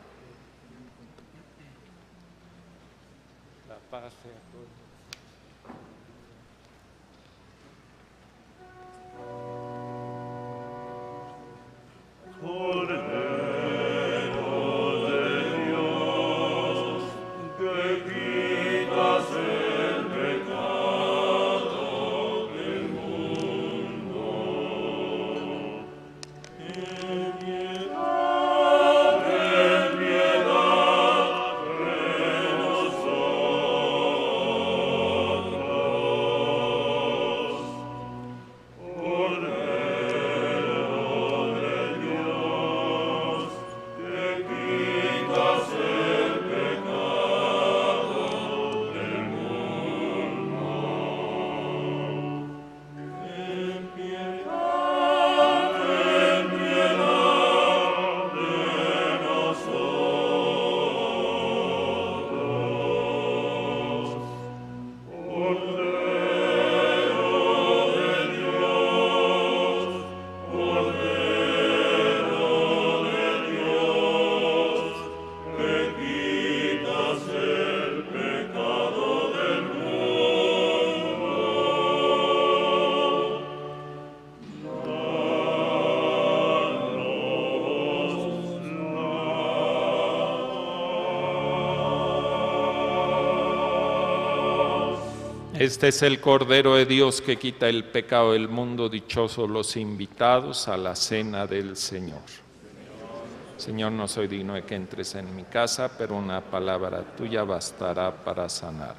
Este es el Cordero de Dios que quita el pecado del mundo. Dichosos los invitados a la cena del Señor. Señor, no soy digno de que entres en mi casa, pero una palabra tuya bastará para sanar.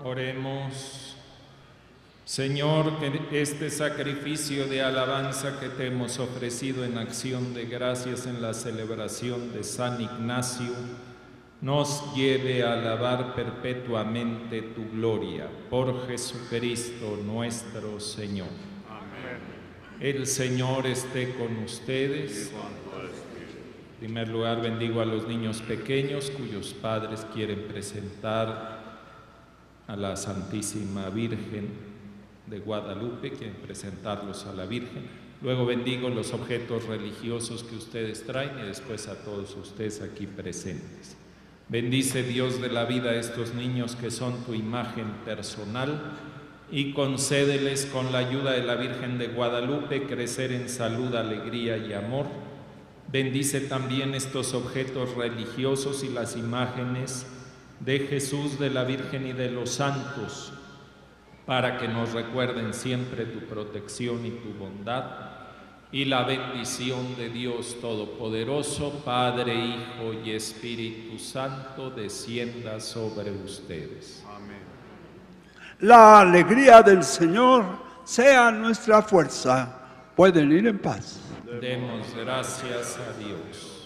Oremos. Señor, que este sacrificio de alabanza que te hemos ofrecido en acción de gracias en la celebración de San Ignacio, nos lleve a alabar perpetuamente tu gloria. Por Jesucristo nuestro Señor. Amén. El Señor esté con ustedes. En primer lugar, bendigo a los niños pequeños cuyos padres quieren presentar a la Santísima Virgen de Guadalupe, quieren presentarlos a la Virgen. Luego bendigo los objetos religiosos que ustedes traen y después a todos ustedes aquí presentes. Bendice, Dios de la vida, a estos niños que son tu imagen personal y concédeles con la ayuda de la Virgen de Guadalupe crecer en salud, alegría y amor. Bendice también estos objetos religiosos y las imágenes de Jesús, de la Virgen y de los santos, para que nos recuerden siempre tu protección y tu bondad, y la bendición de Dios Todopoderoso, Padre, Hijo y Espíritu Santo, descienda sobre ustedes. Amén. La alegría del Señor sea nuestra fuerza. Pueden ir en paz. Demos gracias a Dios.